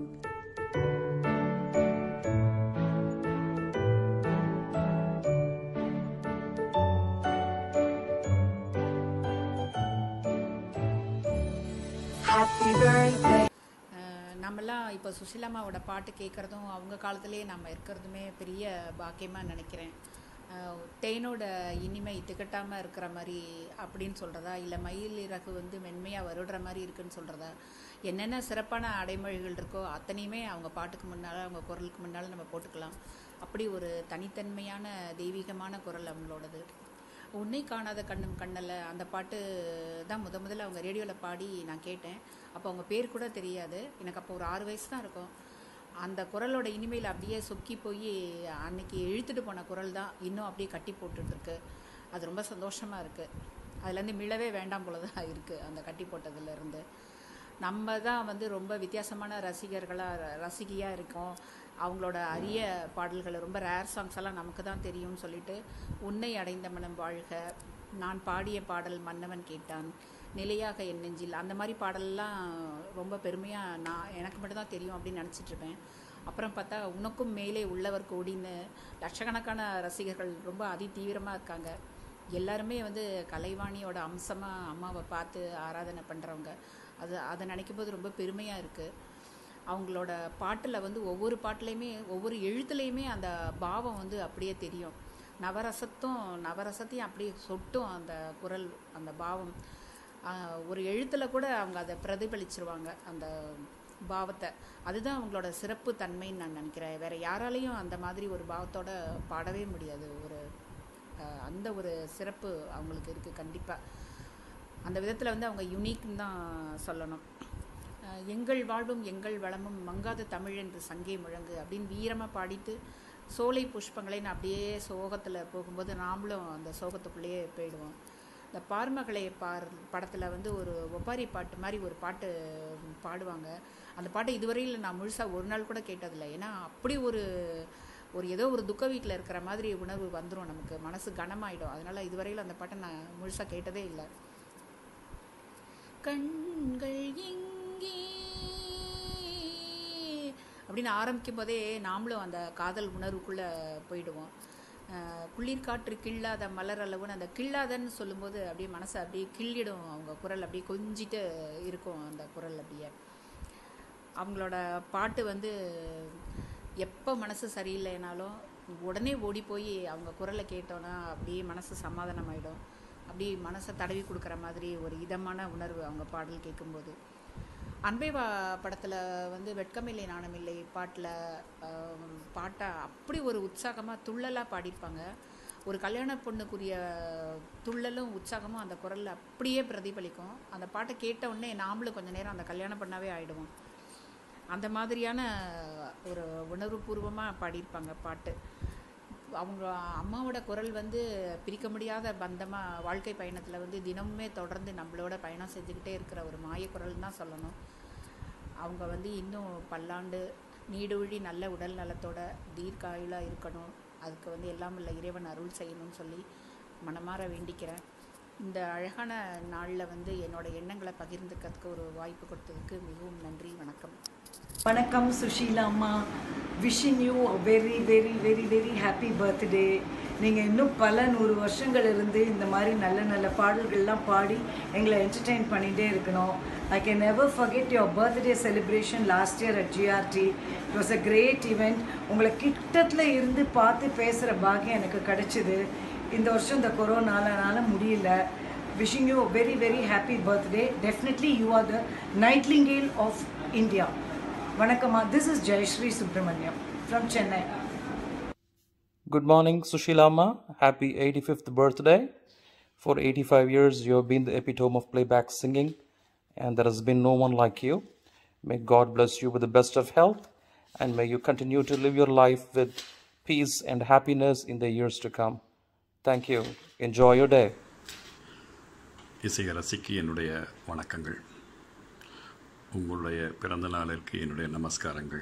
Happy birthday. நம்மலாம் இப்போ சுஷீலாமாவோட பாட்டு கேட்குறதும் அவங்க காலத்திலே நம்ம இருக்கிறதுமே பெரிய பாக்கியமாக நினைக்கிறேன். தேனோட இனிமை திகட்டாமல் இருக்கிற மாதிரி அப்படின்னு சொல்கிறதா, இல்லை மயில் இறகு வந்து மென்மையாக வருடுற மாதிரி இருக்குன்னு சொல்கிறதா, என்னென்ன சிறப்பான அடைமொழிகள் இருக்கோ அத்தனையுமே அவங்க பாட்டுக்கு முன்னால், அவங்க குரலுக்கு முன்னால் நம்ம போட்டுக்கலாம். அப்படி ஒரு தனித்தன்மையான தெய்வீகமான குரல் அவங்களோடது. உன்னை காணாத கண்ணும் கண்ணல்ல அந்த பாட்டு தான் முத முதல்ல அவங்க ரேடியோவில் பாடி நான் கேட்டேன். அப்போ அவங்க பேர் கூட தெரியாது, எனக்கு அப்போ ஒரு ஆறு வயசு தான் இருக்கும். அந்த குரலோட இனிமையில் அப்படியே சொக்கி போய் அன்னைக்கு இழுத்துட்டு போன குரல் தான் இன்னும் அப்படியே கட்டி போட்டுட்ருக்கு. அது ரொம்ப சந்தோஷமாக இருக்குது. அதுலேருந்து மிளவே வேண்டாம் போல தான் இருக்குது அந்த கட்டி போட்டதுலேருந்து. நம்ம தான் வந்து ரொம்ப வித்தியாசமான ரசிகர்களாக ரசிகையாக இருக்கோம். அவங்களோட அரிய பாடல்கள், ரொம்ப ரேர் சாங்ஸ் எல்லாம் நமக்கு தான் தெரியும்னு சொல்லிட்டு, உன்னை அடைந்த மனம் வாழ்க, நான் பாடிய பாடல் மன்னவன் கேட்டான், நிலையாக என் நெஞ்சில், அந்த மாதிரி பாடல்லாம் ரொம்ப பெருமையாக நான் எனக்கு மட்டும்தான் தெரியும் அப்படின்னு நினச்சிட்ருப்பேன். அப்புறம் பார்த்தா உனக்கும் மேலே உள்ளவர் கோடின்னு லட்சக்கணக்கான ரசிகர்கள் ரொம்ப அதி தீவிரமாக இருக்காங்க. எல்லாருமே வந்து கலைவாணியோட அம்சமாக அம்மாவை பார்த்து ஆராதனை பண்ணுறவங்க. அது அதை நினைக்கும் போது ரொம்ப பெருமையாக இருக்குது. அவங்களோட பாட்டில் வந்து ஒவ்வொரு பாட்டிலையுமே ஒவ்வொரு எழுத்துலேயுமே அந்த பாவம் வந்து அப்படியே தெரியும். நவரசத்தும் நவரசத்தையும் அப்படியே சொட்டும் அந்த குரல், அந்த பாவம். ஒரு எழுத்தில் கூட அவங்க அதை பிரதிபலிச்சிருவாங்க. அந்த பாவத்தை, அதுதான் அவங்களோட சிறப்பு தன்மைன்னு நான் நினைக்கிறேன். வேறு யாராலையும் அந்த மாதிரி ஒரு பாவத்தோட பாடவே முடியாது. ஒரு அந்த ஒரு சிறப்பு அவங்களுக்கு இருக்குது கண்டிப்பாக. அந்த விதத்தில் வந்து அவங்க யுனிக்னு தான் சொல்லணும். எங்கள் வாழ்வும் எங்கள் வளமும் மங்காத தமிழ் என்று சங்கே முழங்கு அப்படின்னு வீரமாக பாடிட்டு சோலை புஷ்பங்களைன்னு அப்படியே சோகத்தில் போகும்போது நாமளும் அந்த சோகத்துக்குள்ளேயே போயிடுவோம். இந்த பார்மகளை பார் படத்தில் வந்து ஒரு ஒப்பாரி பாட்டு மாதிரி ஒரு பாட்டு பாடுவாங்க. அந்த பாட்டை இதுவரையில் நான் முழுசாக ஒரு நாள் கூட கேட்டதில்லை. ஏன்னா அப்படி ஒரு ஒரு ஏதோ ஒரு துக்க வீட்டில் இருக்கிற மாதிரி உணர்வு வந்துடும், நமக்கு மனசு கனமாயிடும். அதனால் இதுவரையில் அந்த பாட்டை நான் முழுசாக கேட்டதே இல்லை. கண்கள் எங்கே அப்படின்னு ஆரம்பிக்கும் போதே நாமளும் அந்த காதல் உணர்வுக்குள்ளே போயிடுவோம். குளிர் காற்று கிள்ளாத மலர் அளவுன்னு அந்த கிள்ளாதன்னு சொல்லும்போது அப்படியே மனசை அப்படியே கிள்ளிடும். அவங்க குரல் அப்படியே கொஞ்சிட்டு இருக்கும். அந்த குரல் அப்படியே அவங்களோட பாட்டு வந்து எப்போ மனசு சரியில்லைனாலும் உடனே ஓடி போய் அவங்க குரலை கேட்டோன்னா அப்படியே மனசு சமாதானமாயிடும். அப்படியே மனசை தடவி கொடுக்குற மாதிரி ஒரு இதமான உணர்வு அவங்க பாடல் கேட்கும்போது. அன்பே வா படத்தில் வந்து வெட்கமில்லை நாணமில்லை பாட்டில் பாட்டை அப்படி ஒரு உற்சாகமாக துள்ளலாக பாடியிருப்பாங்க. ஒரு கல்யாண பொண்ணுக்குரிய துள்ளலும் உற்சாகமும் அந்த குரலில் அப்படியே பிரதிபலிக்கும். அந்த பாட்டை கேட்ட உடனே நாமளும் கொஞ்சம் நேரம் அந்த கல்யாண பொண்ணாவே ஆகிடுவோம். அந்த மாதிரியான ஒரு உணர்வுபூர்வமாக பாடியிருப்பாங்க பாட்டு. அவங்க அம்மாவோட குரல் வந்து பிரிக்க முடியாத பந்தமாக வாழ்க்கை பயணத்தில் வந்து தினமுமே தொடர்ந்து நம்மளோட பயணம் செஞ்சுக்கிட்டே இருக்கிற ஒரு மாய குரல் தான் சொல்லணும். அவங்க வந்து இன்னும் பல்லாண்டு நீடுழி நல்ல உடல் நலத்தோட தீர்க்காயுளாக இருக்கணும். அதுக்கு வந்து எல்லாம் உள்ள இறைவன் அருள் செய்யணும்னு சொல்லி மனமாற வேண்டிக்கிறேன். இந்த அழகான நாளில் வந்து என்னோட எண்ணங்களை பகிர்ந்துக்கிறதுக்கு ஒரு வாய்ப்பு கொடுத்ததுக்கு மிகவும் நன்றி. வணக்கம். வணக்கம் சுஷீலா அம்மா. Wishing you a very very very very happy birthday. நீங்கள் இன்னும் பல நூறு வருஷங்கள் இருந்து இந்த மாதிரி நல்ல நல்ல பாடல்கள்லாம் பாடி எங்களை என்டர்டெயின் பண்ணிகிட்டே இருக்கணும். I can never forget your birthday celebration last year at GRT. It was a great event. உங்களை கிட்டத்தில் இருந்து பார்த்து பேசுகிற பாக்கியம் எனக்கு கிடைச்சிது. இந்த வருஷம் இந்த கொரோனாலனால முடியல. Wishing you a very very happy birthday. Definitely you are the nightingale of India. Vanakkama, this is Jayashree Subramaniam from Chennai. Good morning, Sushilama. Happy eighty-fifth birthday. For eighty-five years, you have been the epitome of playback singing, and there has been no one like you. May God bless you with the best of health, and may you continue to live your life with peace and happiness in the years to come. Thank you. Enjoy your day. இசை ரசிக்கு என்னுடைய வணக்கங்கள். உங்களுடைய பிறந்த நாளிற்கு என்னுடைய நமஸ்காரங்கள்.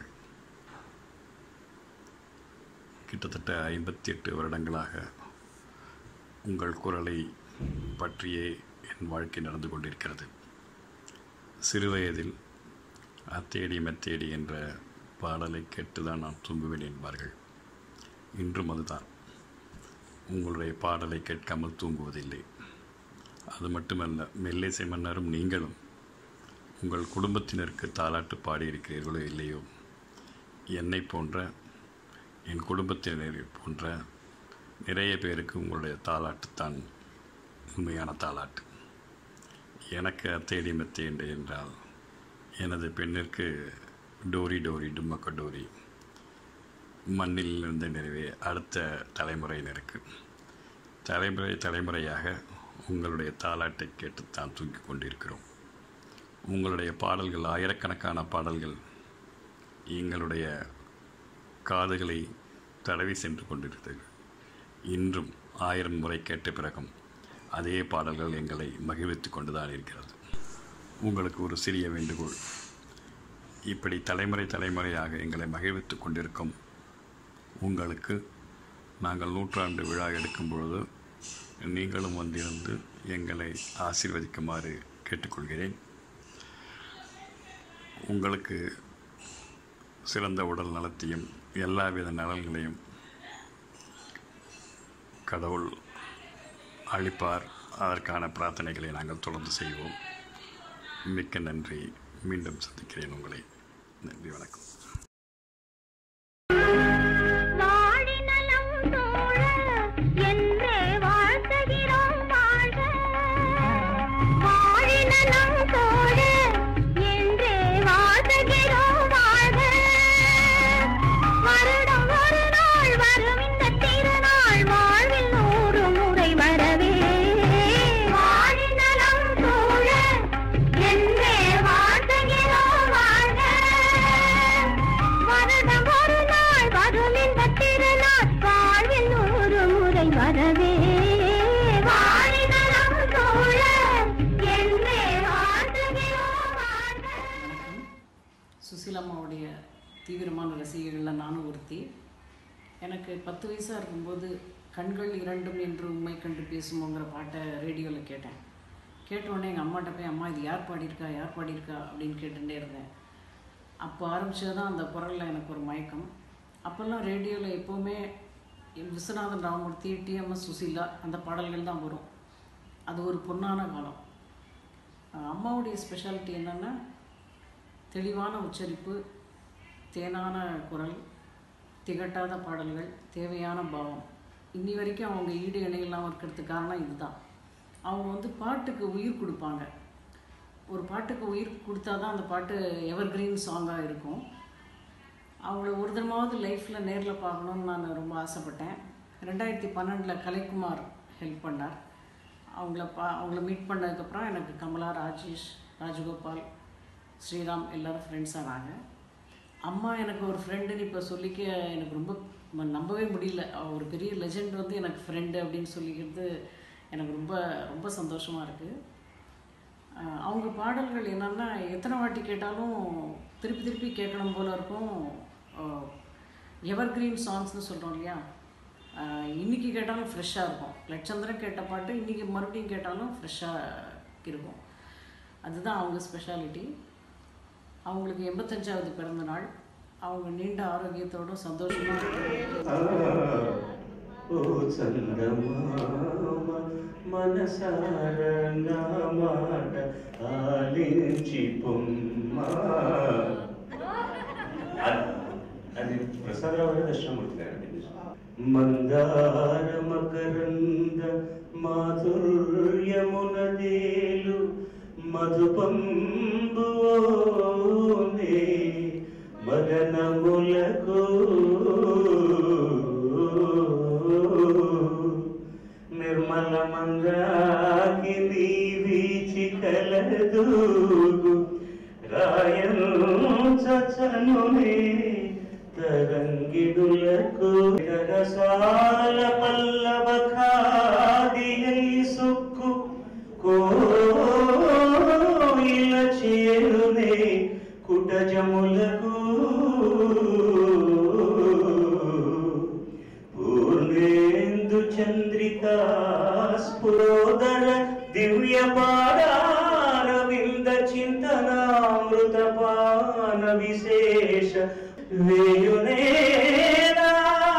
கிட்டத்தட்ட ஐம்பத்தி எட்டு வருடங்களாக உங்கள் குரலை பற்றியே என் வாழ்க்கை நடந்து கொண்டிருக்கிறது. சிறுவயதில் அத்தேடி மெத்தேடி என்ற பாடலை கேட்டுதான் நான் தூங்குவேன் என்பார்கள். இன்றும் அதுதான். உங்களுடைய பாடலை கேட்காமல் தூங்குவதில்லை. அது மட்டுமல்ல, மெல்லிசை மன்னரும் நீங்களும் உங்கள் குடும்பத்தினருக்கு தாலாட்டு பாடியிருக்கிறீர்களோ இல்லையோ, என்னை போன்ற என் குடும்பத்தினர் போன்ற நிறைய பேருக்கு உங்களுடைய தாலாட்டு தான் உண்மையான தாலாட்டு. எனக்கு அத்தேடி மெத்தேண்டு என்றால் எனது பெண்ணிற்கு டோரி டோரி டும்மக்க டோரி, மண்ணில் இருந்த நிறைவே அடுத்த தலைமுறையினருக்கு. தலைமுறை தலைமுறையாக உங்களுடைய தாலாட்டை கேட்டுத்தான் தூங்கிக் கொண்டிருக்கிறோம். உங்களுடைய பாடல்கள், ஆயிரக்கணக்கான பாடல்கள் எங்களுடைய காதுகளை தடவி சென்று கொண்டிருக்கிறது. இன்றும் ஆயிரம் முறை கேட்ட பிறகும் அதே பாடல்கள் எங்களை மகிழ்வித்து கொண்டுதான் இருக்கிறது. உங்களுக்கு ஒரு சிறிய வேண்டுகோள். இப்படி தலைமுறை தலைமுறையாக எங்களை மகிழ்வித்து கொண்டிருக்கும் உங்களுக்கு நாங்கள் நூற்றாண்டு விழா எடுக்கும் பொழுது நீங்களும் வந்திருந்து எங்களை ஆசீர்வதிக்குமாறு கேட்டுக்கொள்கிறேன். உங்களுக்கு சிறந்த உடல் நலத்தையும் எல்லாவித நலன்களையும் கடவுள் அளிப்பார். அதற்கான பிரார்த்தனைகளை நாங்கள் தொடர்ந்து செய்வோம். மிக்க நன்றி. மீண்டும் சந்திக்கிறேன் உங்களை. நன்றி, வணக்கம். வாழினலம் தோழ என்றே வாழ்த்துகிறோம். சுஷீலாம்மாவுடைய தீவிரமான ரசிகர்களில் நானும் ஒருத்தி. எனக்கு பத்து வயசாக இருக்கும்போது கண்கள் இரண்டும் என்று உண்மை கண்டு பேசுமோங்கிற பாட்டை ரேடியோவில் கேட்டேன். கேட்டவுடனே எங்கள் அம்மாட்ட போய், அம்மா இது யார் பாடியிருக்கா யார் பாடியிருக்கா அப்படின்னு கேட்டுகிட்டே இருந்தேன். அப்போ ஆரம்பிச்சது தான் அந்த குரலில் எனக்கு ஒரு மயக்கம். அப்போல்லாம் ரேடியோவில் எப்போவுமே விஸ்வநாதன் ராமமூர்த்தி, டிஎம்எஸ் சுசீலா அந்த பாடல்கள் தான் வரும். அது ஒரு பொன்னான காலம். அம்மாவுடைய ஸ்பெஷாலிட்டி என்னென்னா தெளிவான உச்சரிப்பு, தேனான குரல், திகட்டாத பாடல்கள், தேவையான பாவம். இன்னி வரைக்கும் அவங்க ஈடு இணையெல்லாம் இருக்கிறதுக்கு காரணம் இதுதான். அவங்க வந்து பாட்டுக்கு உயிர் கொடுப்பாங்க. ஒரு பாட்டுக்கு உயிர் கொடுத்தா தான் அந்த பாட்டு எவர் கிரீன் சாங்காக இருக்கும். அவங்கள ஒரு தடமாவது லைஃப்பில் நேரில் பார்க்கணுன்னு நான் ரொம்ப ஆசைப்பட்டேன். ரெண்டாயிரத்தி பன்னெண்டில் கலைக்குமார் ஹெல்ப் பண்ணார். அவங்கள பா அவங்கள மீட் பண்ணதுக்கப்புறம் எனக்கு கமலா, ராஜேஷ், ராஜகோபால், ஸ்ரீராம் எல்லோரும் ஃப்ரெண்ட்ஸ் ஆனாங்க. அம்மா எனக்கு ஒரு ஃப்ரெண்டுன்னு இப்போ சொல்லிக்க எனக்கு ரொம்ப நம்பவே முடியல. ஒரு பெரிய லெஜெண்ட் வந்து எனக்கு ஃப்ரெண்டு அப்படின்னு சொல்லிக்கிறது எனக்கு ரொம்ப ரொம்ப சந்தோஷமாக இருக்குது. அவங்க பாடல்கள் என்னென்னா எத்தனை வாட்டி கேட்டாலும் திருப்பி திருப்பி கேட்கணும் போல் இருக்கும். எவர் கிரீன் சாங்ஸ்னு சொல்கிறோம் இல்லையா, இன்றைக்கி கேட்டாலும் ஃப்ரெஷ்ஷாக இருக்கும். லட்சந்திரன் கேட்ட பாட்டு இன்றைக்கி மறுபடியும் கேட்டாலும் ஃப்ரெஷ்ஷாக இருக்கும். அதுதான் அவங்க ஸ்பெஷாலிட்டி. அவங்களுக்கு எண்பத்தஞ்சாவது பிறந்த நாள். அவங்க நீண்ட ஆரோக்கியத்தோடும் சந்தோஷமாக అది ప్రసాదరావు గారు దర్శనమూర్తి గారండి. మందార మకరంద మాధుర్యమునదేలు మధుపంబునే మగనములకు నిర్మల మందాకిని వీచి కలదూగు రాయను చచనునే తరంగిడులకు రసాల పల్లవ ఖాదియై సుక్కు కోయిల చేరునే కుటజములకు పూర్ణేందు చంద్రికా స్ఫురోదర దివ్య పాడారవింద చింతనామృత పాన విశేష వేయునేనా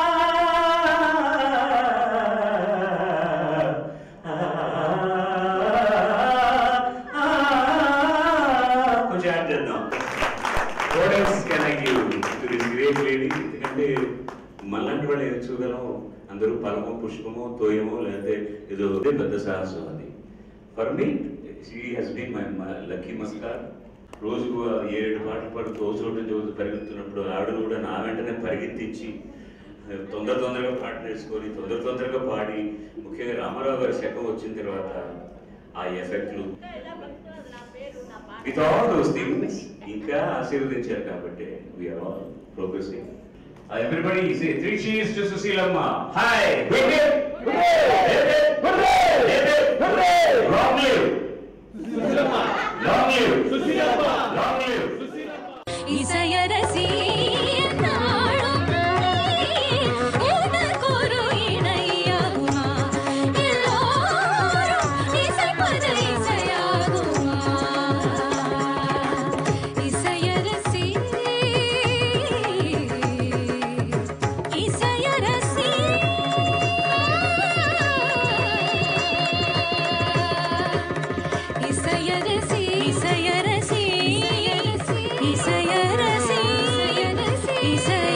కొంచెం యాడ్ చేద్దాం. What else can I give to this great lady? ఎందుకంటే మళ్ళంటి వాళ్ళు ఏం చూడగలం, అందరూ పలమో పుష్పమో తోయమో లేకపోతే ఏదో పెద్ద సాహసం అది. For me she has been my lucky mascot. రోజుకు ఏడు పాటలు పాడు తోచోటం చదువుతూ పరిగెత్తున్నప్పుడు ఆవిడ కూడా నా వెంటనే పరిగెత్తించి తొందర తొందరగా పాట నేర్చుకొని తొందర తొందరగా పాడి, ముఖ్యంగా రామారావు గారి శకం వచ్చిన తర్వాత ఆ ఎఫెక్ట్లు విత్ ఆల్ దోస్ థింగ్స్ ఇంకా ఆశీర్వదించారు కాబట్టి we are all progressing. Everybody say three cheers to సుశీలమ్మ. Hi hip hip hurray hip hip hurray hip hip hurray. Long live సుశీలమ్మ, లాంగ్ లివ్ సుశీలమ్మ, లాంగ్ లివ్ సుశీలమ్మ. இசையரசி நாளும் உனக்கொரு இணையாகுமா, எல்லோரும் இசைப்பது இசையாகுமா. இசையரசி இசையரசி இசையரசி இசையரசி இசையரசி இசையரசி